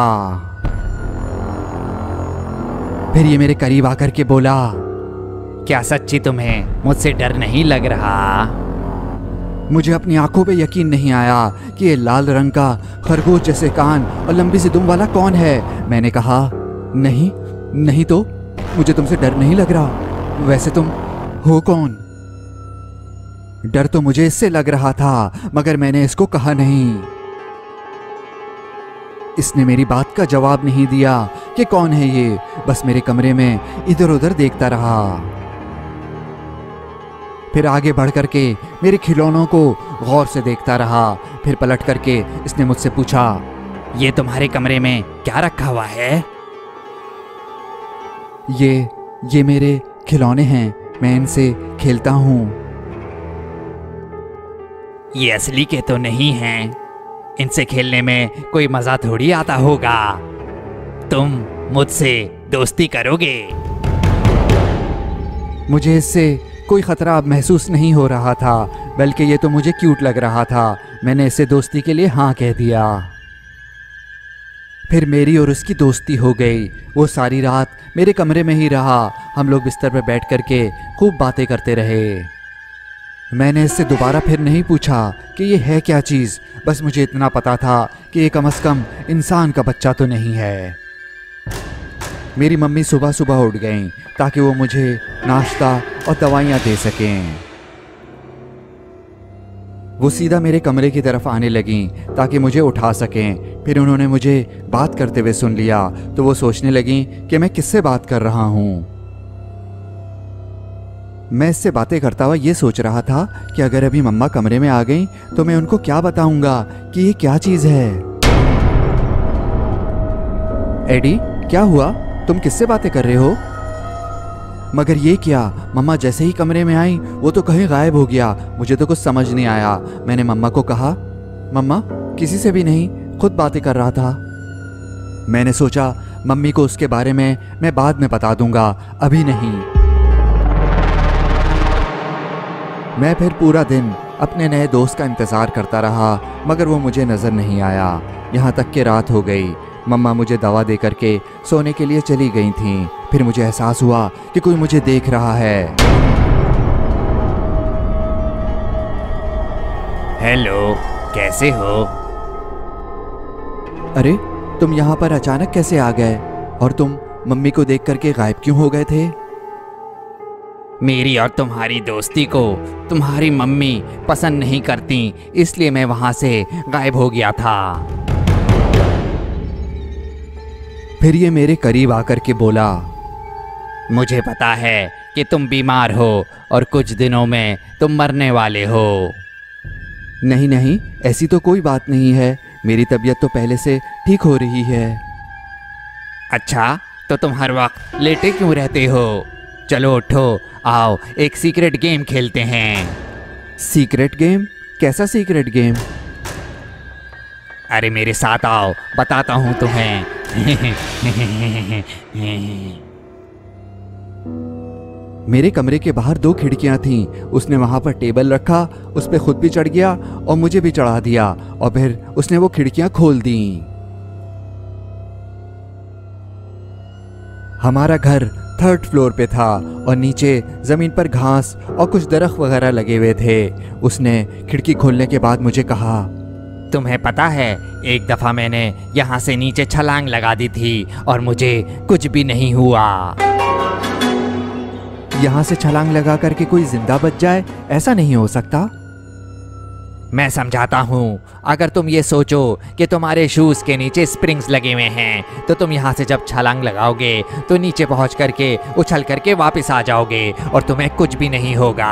फिर ये मेरे करीब आकर के बोला, क्या सच्ची तुम्हें मुझसे डर नहीं लग रहा? मुझे अपनी आंखों पे यकीन नहीं आया कि ये लाल रंग का खरगोश जैसे कान और लंबी सी दुम वाला कौन है। मैंने कहा, नहीं नहीं तो मुझे तुमसे डर नहीं लग रहा। वैसे तुम हो कौन? डर तो मुझे इससे लग रहा था, मगर मैंने इसको कहा नहीं। इसने मेरी बात का जवाब नहीं दिया कि कौन है ये, बस मेरे कमरे में इधर उधर देखता रहा। फिर आगे बढ़ करके मेरे खिलौनों को गौर से देखता रहा। फिर पलट करके इसने मुझसे पूछा, ये तुम्हारे कमरे में क्या रखा हुआ है? ये ये मेरे खिलौने हैं, मैं इनसे खेलता हूँ। ये असली के तो नहीं हैं। इनसे खेलने में कोई मजा थोड़ी आता होगा। तुम मुझसे दोस्ती करोगे? मुझे इससे कोई खतरा अब महसूस नहीं हो रहा था, बल्कि ये तो मुझे क्यूट लग रहा था। मैंने इससे दोस्ती के लिए हाँ कह दिया। फिर मेरी और उसकी दोस्ती हो गई। वो सारी रात मेरे कमरे में ही रहा। हम लोग बिस्तर पर बैठ करके खूब बातें करते रहे। मैंने इससे दोबारा फिर नहीं पूछा कि ये है क्या चीज़, बस मुझे इतना पता था कि ये कम से कम इंसान का बच्चा तो नहीं है। मेरी मम्मी सुबह सुबह उठ गईं ताकि वो मुझे नाश्ता और दवाइयाँ दे सकें। वो सीधा मेरे कमरे की तरफ आने लगीं ताकि मुझे उठा सकें। फिर उन्होंने मुझे बात करते हुए सुन लिया तो वो सोचने लगीं कि मैं किससे बात कर रहा हूँ। मैं इससे बातें करता हुआ ये सोच रहा था कि अगर अभी मम्मा कमरे में आ गईं तो मैं उनको क्या बताऊंगा कि ये क्या चीज़ है। एडी, क्या हुआ? तुम किससे बातें कर रहे हो? मगर ये क्या, मम्मा जैसे ही कमरे में आई वो तो कहीं गायब हो गया। मुझे तो कुछ समझ नहीं आया। मैंने मम्मा को कहा, मम्मा किसी से भी नहीं, खुद बातें कर रहा था। मैंने सोचा मम्मी को उसके बारे में मैं बाद में बता दूंगा, अभी नहीं। मैं फिर पूरा दिन अपने नए दोस्त का इंतज़ार करता रहा, मगर वो मुझे नज़र नहीं आया। यहाँ तक कि रात हो गई। मम्मा मुझे दवा दे करके सोने के लिए चली गई थीं। फिर मुझे एहसास हुआ कि कोई मुझे देख रहा है। हेलो, कैसे हो? अरे, तुम यहाँ पर अचानक कैसे आ गए? और तुम मम्मी को देख करके गायब क्यों हो गए थे? मेरी और तुम्हारी दोस्ती को तुम्हारी मम्मी पसंद नहीं करती, इसलिए मैं वहां से गायब हो गया था। फिर ये मेरे करीब आकर के बोला, मुझे पता है कि तुम बीमार हो और कुछ दिनों में तुम मरने वाले हो। नहीं नहीं, ऐसी तो कोई बात नहीं है। मेरी तबीयत तो पहले से ठीक हो रही है। अच्छा, तो तुम हर वक्त लेटे क्यों रहते हो? चलो उठो, आओ एक सीक्रेट गेम खेलते हैं। Secret game? कैसा सीक्रेट गेम? अरे मेरे साथ आओ, बताता हूँ तुम्हें। मेरे कमरे के बाहर दो खिड़कियां थीं। उसने वहां पर टेबल रखा, उस पर खुद भी चढ़ गया और मुझे भी चढ़ा दिया, और फिर उसने वो खिड़कियां खोल दी। हमारा घर थर्ड फ्लोर पे था और नीचे ज़मीन पर घास और कुछ दरख्त वगैरह लगे हुए थे। उसने खिड़की खोलने के बाद मुझे कहा, तुम्हें पता है एक दफ़ा मैंने यहाँ से नीचे छलांग लगा दी थी और मुझे कुछ भी नहीं हुआ। यहाँ से छलांग लगा करके कोई जिंदा बच जाए, ऐसा नहीं हो सकता। मैं समझाता हूँ। अगर तुम ये सोचो कि तुम्हारे शूज़ के नीचे स्प्रिंग्स लगे हुए हैं, तो तुम यहाँ से जब छलांग लगाओगे तो नीचे पहुँच करके उछल करके वापस आ जाओगे और तुम्हें कुछ भी नहीं होगा।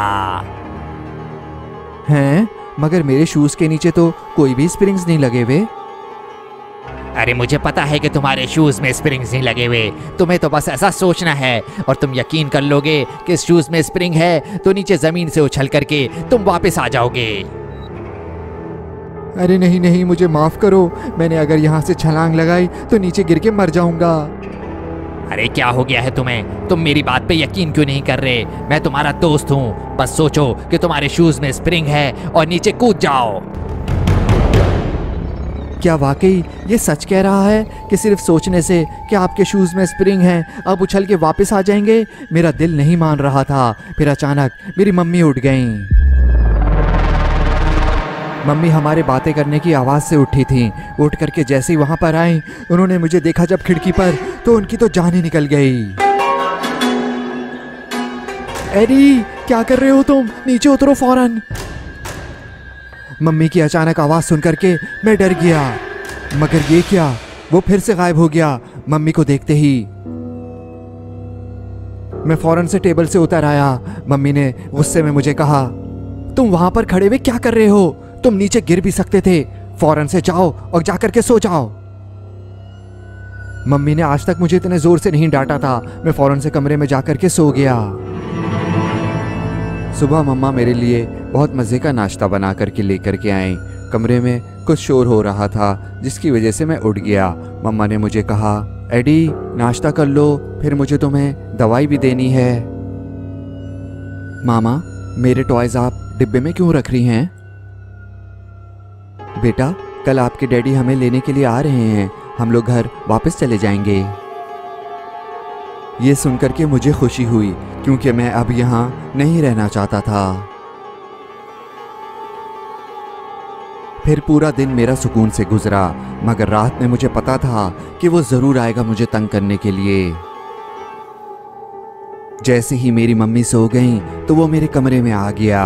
हैं? मगर मेरे शूज़ के नीचे तो कोई भी स्प्रिंग्स नहीं लगे हुए। अरे मुझे पता है कि तुम्हारे शूज़ में स्प्रिंग्स नहीं लगे हुए। तुम्हें तो बस ऐसा सोचना है और तुम यकीन कर लोगे कि शूज़ में स्प्रिंग है तो नीचे ज़मीन से उछल करके तुम वापस आ जाओगे। अरे नहीं नहीं, मुझे माफ़ करो। मैंने अगर यहाँ से छलांग लगाई तो नीचे गिर के मर जाऊंगा। अरे क्या हो गया है तुम्हें? तुम मेरी बात पे यकीन क्यों नहीं कर रहे? मैं तुम्हारा दोस्त हूँ। बस सोचो कि तुम्हारे शूज़ में स्प्रिंग है और नीचे कूद जाओ। क्या वाकई ये सच कह रहा है कि सिर्फ सोचने से कि आपके शूज़ में स्प्रिंग है अब उछल के वापस आ जाएंगे? मेरा दिल नहीं मान रहा था। फिर अचानक मेरी मम्मी उठ गईं। मम्मी हमारे बातें करने की आवाज़ से उठी थीं। उठ करके जैसे ही वहाँ पर आईं, उन्होंने मुझे देखा जब खिड़की पर, तो उनकी तो जान ही निकल गई। एडी, क्या कर रहे हो तुम? नीचे उतरो फौरन। मम्मी की अचानक आवाज़ सुन करके मैं डर गया, मगर ये क्या, वो फिर से गायब हो गया। मम्मी को देखते ही मैं फौरन से टेबल से उतर आया। मम्मी ने गुस्से में मुझे कहा, तुम वहां पर खड़े हुए क्या कर रहे हो? तुम नीचे गिर भी सकते थे। फौरन से जाओ और जाकर के सो जाओ। मम्मी ने आज तक मुझे इतने जोर से नहीं डांटा था। मैं फौरन से कमरे में जाकर के सो गया। सुबह मम्मा मेरे लिए बहुत मज़े का नाश्ता बना करके लेकर के आए। कमरे में कुछ शोर हो रहा था जिसकी वजह से मैं उठ गया। मम्मा ने मुझे कहा, एडी नाश्ता कर लो, फिर मुझे तुम्हें दवाई भी देनी है। मामा, मेरे टॉयज आप डिब्बे में क्यों रख रही हैं? बेटा, कल आपके डैडी हमें लेने के लिए आ रहे हैं, हम लोग घर वापस चले जाएंगे। ये सुनकर के मुझे खुशी हुई क्योंकि मैं अब यहाँ नहीं रहना चाहता था। फिर पूरा दिन मेरा सुकून से गुजरा, मगर रात में मुझे पता था कि वो जरूर आएगा मुझे तंग करने के लिए। जैसे ही मेरी मम्मी सो गई तो वो मेरे कमरे में आ गया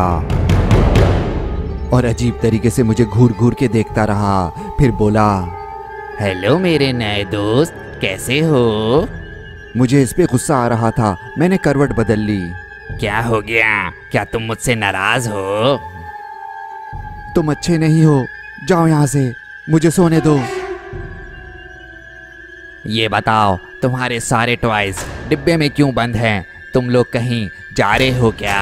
और अजीब तरीके से मुझे घूर घूर के देखता रहा। फिर बोला, हेलो मेरे नए दोस्त, कैसे हो? मुझे इस पे गुस्सा आ रहा था। मैंने करवट बदल ली। क्या हो गया? क्या तुम मुझसे नाराज हो? तुम अच्छे नहीं हो, जाओ यहाँ से, मुझे सोने दो। ये बताओ, तुम्हारे सारे टॉयज डिब्बे में क्यों बंद हैं? तुम लोग कहीं जा रहे हो क्या?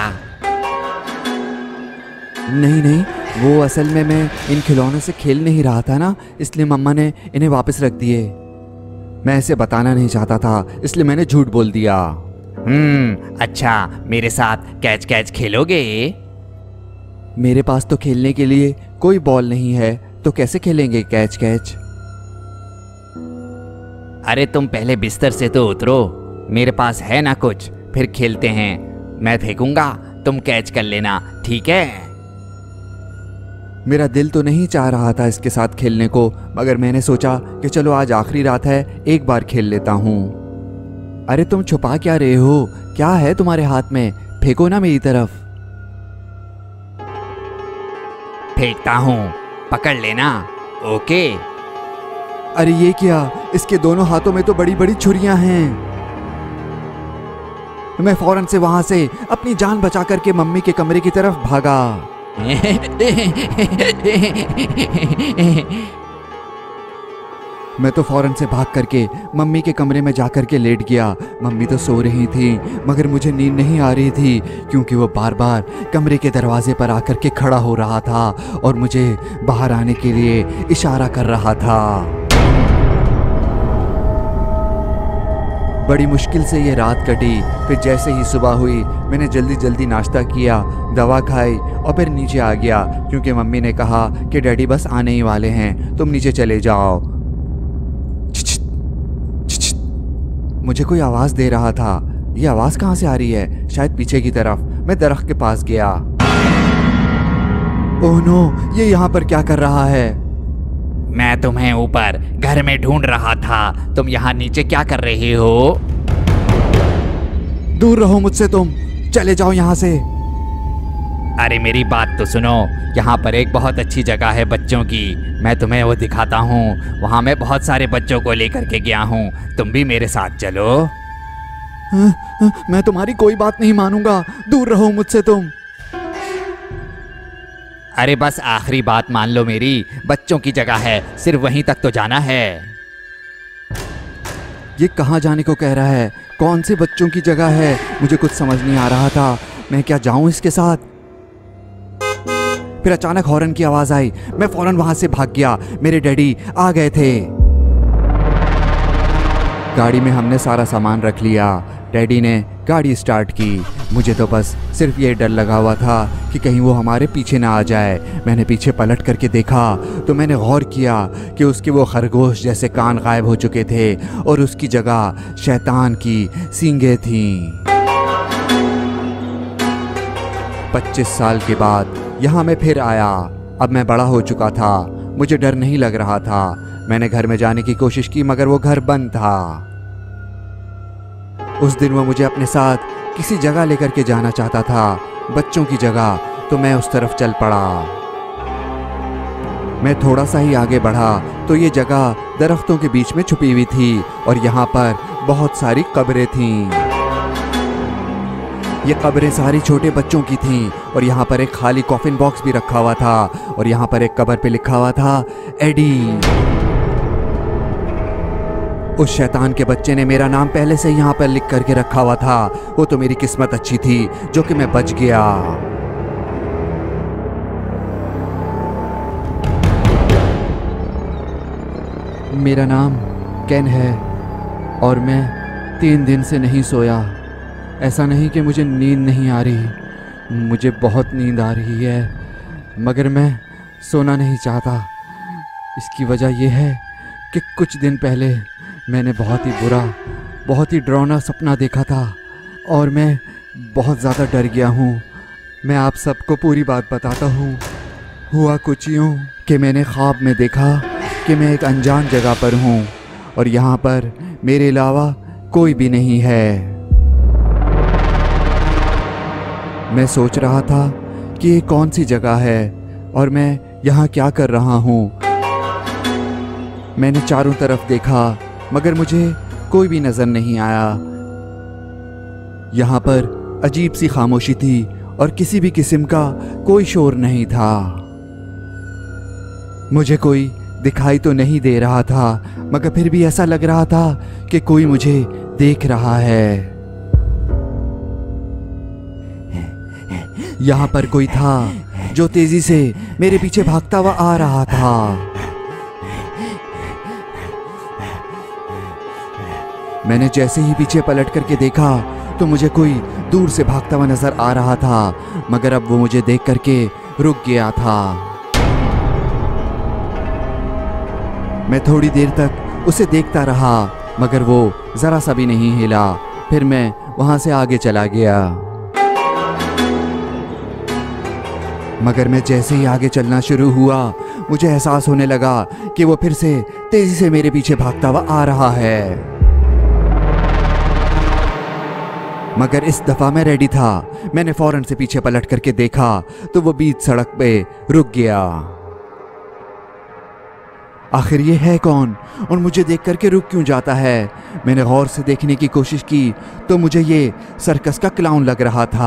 नहीं नहीं, वो असल में मैं इन खिलौनों से खेल नहीं रहा था ना, इसलिए मम्मा ने इन्हें वापस रख दिए। मैं ऐसे बताना नहीं चाहता था, इसलिए मैंने झूठ बोल दिया। हम्म अच्छा, मेरे साथ कैच कैच खेलोगे? मेरे पास तो खेलने के लिए कोई बॉल नहीं है, तो कैसे खेलेंगे कैच कैच? अरे तुम पहले बिस्तर से तो उतरो, मेरे पास है ना कुछ, फिर खेलते हैं। मैं फेंकूंगा, तुम कैच कर लेना, ठीक है? मेरा दिल तो नहीं चाह रहा था इसके साथ खेलने को, मगर मैंने सोचा कि चलो आज आखिरी रात है, एक बार खेल लेता हूँ। अरे तुम छुपा क्या रहे हो? क्या है तुम्हारे हाथ में? फेंको ना मेरी तरफ। फेंकता हूँ, पकड़ लेना, ओके? अरे ये क्या, इसके दोनों हाथों में तो बड़ी बड़ी छुरियां हैं। मैं फौरन से वहां से अपनी जान बचा करके मम्मी के कमरे की तरफ भागा। मैं तो फौरन से भाग करके मम्मी के कमरे में जाकर के लेट गया। मम्मी तो सो रही थी, मगर मुझे नींद नहीं आ रही थी क्योंकि वो बार बार कमरे के दरवाजे पर आकर के खड़ा हो रहा था और मुझे बाहर आने के लिए इशारा कर रहा था। बड़ी मुश्किल से ये रात कटी। फिर जैसे ही सुबह हुई, मैंने जल्दी जल्दी नाश्ता किया, दवा खाई और फिर नीचे आ गया क्योंकि मम्मी ने कहा कि डैडी बस आने ही वाले हैं, तुम नीचे चले जाओ। मुझे कोई आवाज़ दे रहा था। ये आवाज़ कहाँ से आ रही है? शायद पीछे की तरफ। मैं दरख्त के पास गया। ओह नो, ये यहाँ पर क्या कर रहा है? मैं तुम्हें ऊपर घर में ढूंढ रहा था, तुम यहाँ नीचे क्या कर रहे हो? दूर रहो मुझसे, तुम चले जाओ यहाँ से। अरे मेरी बात तो सुनो, यहाँ पर एक बहुत अच्छी जगह है बच्चों की, मैं तुम्हें वो दिखाता हूँ। वहाँ मैं बहुत सारे बच्चों को लेकर के गया हूँ, तुम भी मेरे साथ चलो। हाँ, हाँ, मैं तुम्हारी कोई बात नहीं मानूंगा, दूर रहो मुझसे तुम। अरे बस आखिरी बात मान लो मेरी, बच्चों की जगह है, सिर्फ वहीं तक तो जाना है। ये कहाँ जाने को कह रहा है? कौन से बच्चों की जगह है? मुझे कुछ समझ नहीं आ रहा था। मैं क्या जाऊं इसके साथ? फिर अचानक हॉर्न की आवाज आई। मैं फौरन वहां से भाग गया। मेरे डैडी आ गए थे। गाड़ी में हमने सारा सामान रख लिया। डैडी ने गाड़ी स्टार्ट की। मुझे तो बस सिर्फ ये डर लगा हुआ था कि कहीं वो हमारे पीछे ना आ जाए। मैंने पीछे पलट करके देखा तो मैंने गौर किया कि उसके वो खरगोश जैसे कान गायब हो चुके थे और उसकी जगह शैतान की सींगें थीं। पच्चीस साल के बाद यहाँ मैं फिर आया। अब मैं बड़ा हो चुका था, मुझे डर नहीं लग रहा था। मैंने घर में जाने की कोशिश की मगर वो घर बंद था। उस दिन वो मुझे अपने साथ किसी जगह लेकर के जाना चाहता था, बच्चों की जगह, तो मैं उस तरफ चल पड़ा। मैं थोड़ा सा ही आगे बढ़ा तो ये जगह दरख्तों के बीच में छुपी हुई थी और यहाँ पर बहुत सारी कब्रें थीं। ये कब्रें सारी छोटे बच्चों की थीं और यहाँ पर एक खाली कॉफिन बॉक्स भी रखा हुआ था और यहाँ पर एक कब्र पे लिखा हुआ था एडी। उस शैतान के बच्चे ने मेरा नाम पहले से यहाँ पर लिख करके रखा हुआ था। वो तो मेरी किस्मत अच्छी थी जो कि मैं बच गया। मेरा नाम केन है और मैं तीन दिन से नहीं सोया। ऐसा नहीं कि मुझे नींद नहीं आ रही, मुझे बहुत नींद आ रही है, मगर मैं सोना नहीं चाहता। इसकी वजह यह है कि कुछ दिन पहले मैंने बहुत ही बुरा, बहुत ही डरावना सपना देखा था और मैं बहुत ज़्यादा डर गया हूँ। मैं आप सबको पूरी बात बताता हूँ। हुआ कुछ यूँ कि मैंने ख्वाब में देखा कि मैं एक अनजान जगह पर हूँ और यहाँ पर मेरे अलावा कोई भी नहीं है। मैं सोच रहा था कि ये कौन सी जगह है और मैं यहाँ क्या कर रहा हूँ। मैंने चारों तरफ देखा मगर मुझे कोई भी नज़र नहीं आया। यहाँ पर अजीब सी खामोशी थी और किसी भी किस्म का कोई शोर नहीं था। मुझे कोई दिखाई तो नहीं दे रहा था मगर फिर भी ऐसा लग रहा था कि कोई मुझे देख रहा है। यहाँ पर कोई था जो तेजी से मेरे पीछे भागता हुआ आ रहा था। मैंने जैसे ही पीछे पलट करके देखा तो मुझे कोई दूर से भागता हुआ नजर आ रहा था मगर अब वो मुझे देख करके रुक गया था। मैं थोड़ी देर तक उसे देखता रहा मगर वो जरा सा भी नहीं हिला। फिर मैं वहां से आगे चला गया। मगर मैं जैसे ही आगे चलना शुरू हुआ मुझे एहसास होने लगा कि वो फिर से तेजी से मेरे पीछे भागता हुआ आ रहा है। मगर इस दफा मैं रेडी था। मैंने फौरन से पीछे पलट करके देखा तो वो बीच सड़क पे रुक गया। आखिर ये है कौन और मुझे देख करके रुक क्यों जाता है? मैंने गौर से देखने की कोशिश की तो मुझे ये सर्कस का क्लाउन लग रहा था।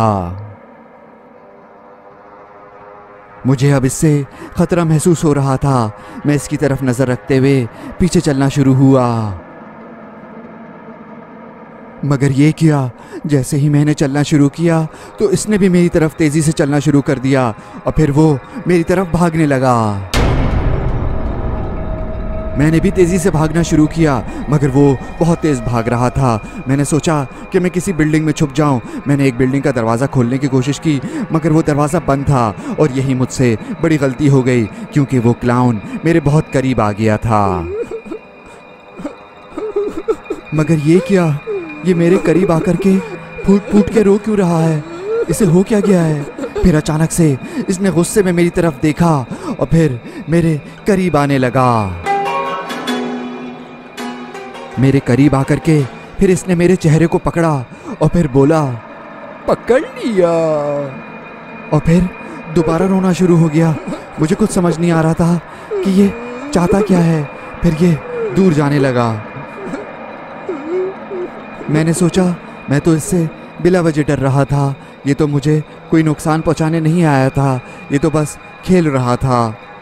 मुझे अब इससे खतरा महसूस हो रहा था। मैं इसकी तरफ नजर रखते हुए पीछे चलना शुरू हुआ। मगर ये किया, जैसे ही मैंने चलना शुरू किया तो इसने भी मेरी तरफ तेजी से चलना शुरू कर दिया और फिर वो मेरी तरफ भागने लगा। मैंने भी तेजी से भागना शुरू किया मगर वो बहुत तेज भाग रहा था। मैंने सोचा कि मैं किसी बिल्डिंग में छुप जाऊं। मैंने एक बिल्डिंग का दरवाज़ा खोलने की कोशिश की मगर वो दरवाज़ा बंद था और यही मुझसे बड़ी गलती हो गई क्योंकि वो क्लाउन मेरे बहुत करीब आ गया था। मगर ये क्या, ये मेरे करीब आकर के फूट फूट के रो क्यों रहा है? इसे हो क्या गया है? फिर अचानक से इसने गुस्से में मेरी तरफ देखा और फिर मेरे करीब आने लगा। मेरे करीब आकर के फिर इसने मेरे चेहरे को पकड़ा और फिर बोला, पकड़ लिया। और फिर दोबारा रोना शुरू हो गया। मुझे कुछ समझ नहीं आ रहा था कि ये चाहता क्या है। फिर ये दूर जाने लगा। मैंने सोचा मैं तो इससे बिला वजह डर रहा था। ये तो मुझे कोई नुकसान पहुंचाने नहीं आया था, ये तो बस खेल रहा था।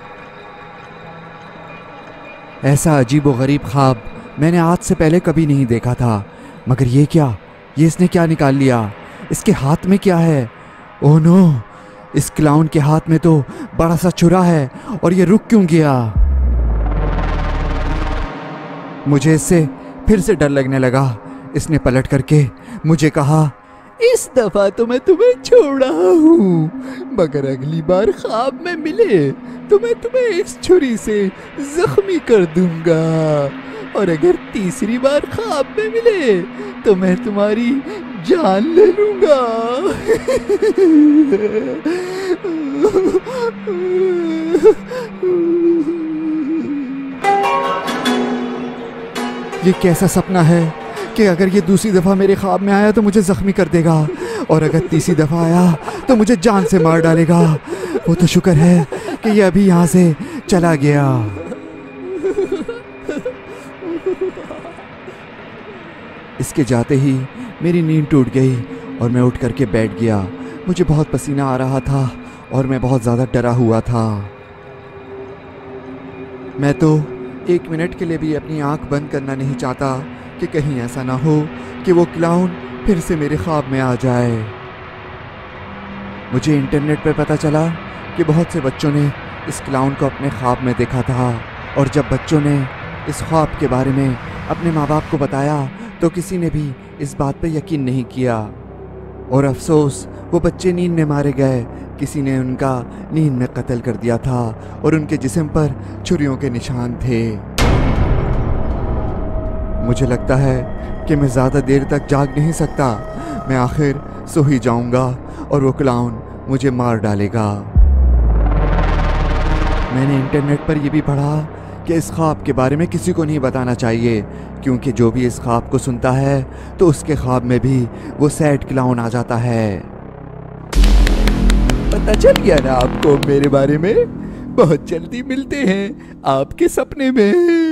ऐसा अजीब व गरीब ख्वाब मैंने आज से पहले कभी नहीं देखा था। मगर ये क्या, ये इसने क्या निकाल लिया? इसके हाथ में क्या है? ओह नो, इस क्लाउन के हाथ में तो बड़ा सा छुरा है और ये रुक क्यों गया? मुझे इससे फिर से डर लगने लगा। इसने पलट करके मुझे कहा, इस दफा तो मैं तुम्हें छोड़ रहा हूँ, मगर अगली बार ख्वाब में मिले तो मैं तुम्हें इस छुरी से जख्मी कर दूंगा और अगर तीसरी बार ख्वाब में मिले तो मैं तुम्हारी जान ले लूंगा। ये कैसा सपना है कि अगर ये दूसरी दफ़ा मेरे ख्वाब में आया तो मुझे ज़ख्मी कर देगा और अगर तीसरी दफ़ा आया तो मुझे जान से मार डालेगा। वो तो शुक्र है कि ये अभी यहाँ से चला गया। इसके जाते ही मेरी नींद टूट गई और मैं उठ करके बैठ गया। मुझे बहुत पसीना आ रहा था और मैं बहुत ज़्यादा डरा हुआ था। मैं तो एक मिनट के लिए भी अपनी आंख बंद करना नहीं चाहता कि कहीं ऐसा ना हो कि वो क्लाउन फिर से मेरे ख्वाब में आ जाए। मुझे इंटरनेट पर पता चला कि बहुत से बच्चों ने इस क्लाउन को अपने ख्वाब में देखा था, और जब बच्चों ने इस ख्वाब के बारे में अपने माँ बाप को बताया तो किसी ने भी इस बात पर यकीन नहीं किया। और अफसोस, वो बच्चे नींद में मारे गए। किसी ने उनका नींद में कत्ल कर दिया था और उनके जिस्म पर छुरियों के निशान थे। मुझे लगता है कि मैं ज़्यादा देर तक जाग नहीं सकता। मैं आखिर सो ही जाऊंगा और वो क्लाउन मुझे मार डालेगा। मैंने इंटरनेट पर यह भी पढ़ा कि इस ख्वाब के बारे में किसी को नहीं बताना चाहिए, क्योंकि जो भी इस ख्वाब को सुनता है तो उसके ख्वाब में भी वो सैड क्लाउन आ जाता है। पता चल गया ना आपको मेरे बारे में? बहुत जल्दी मिलते हैं आपके सपने में।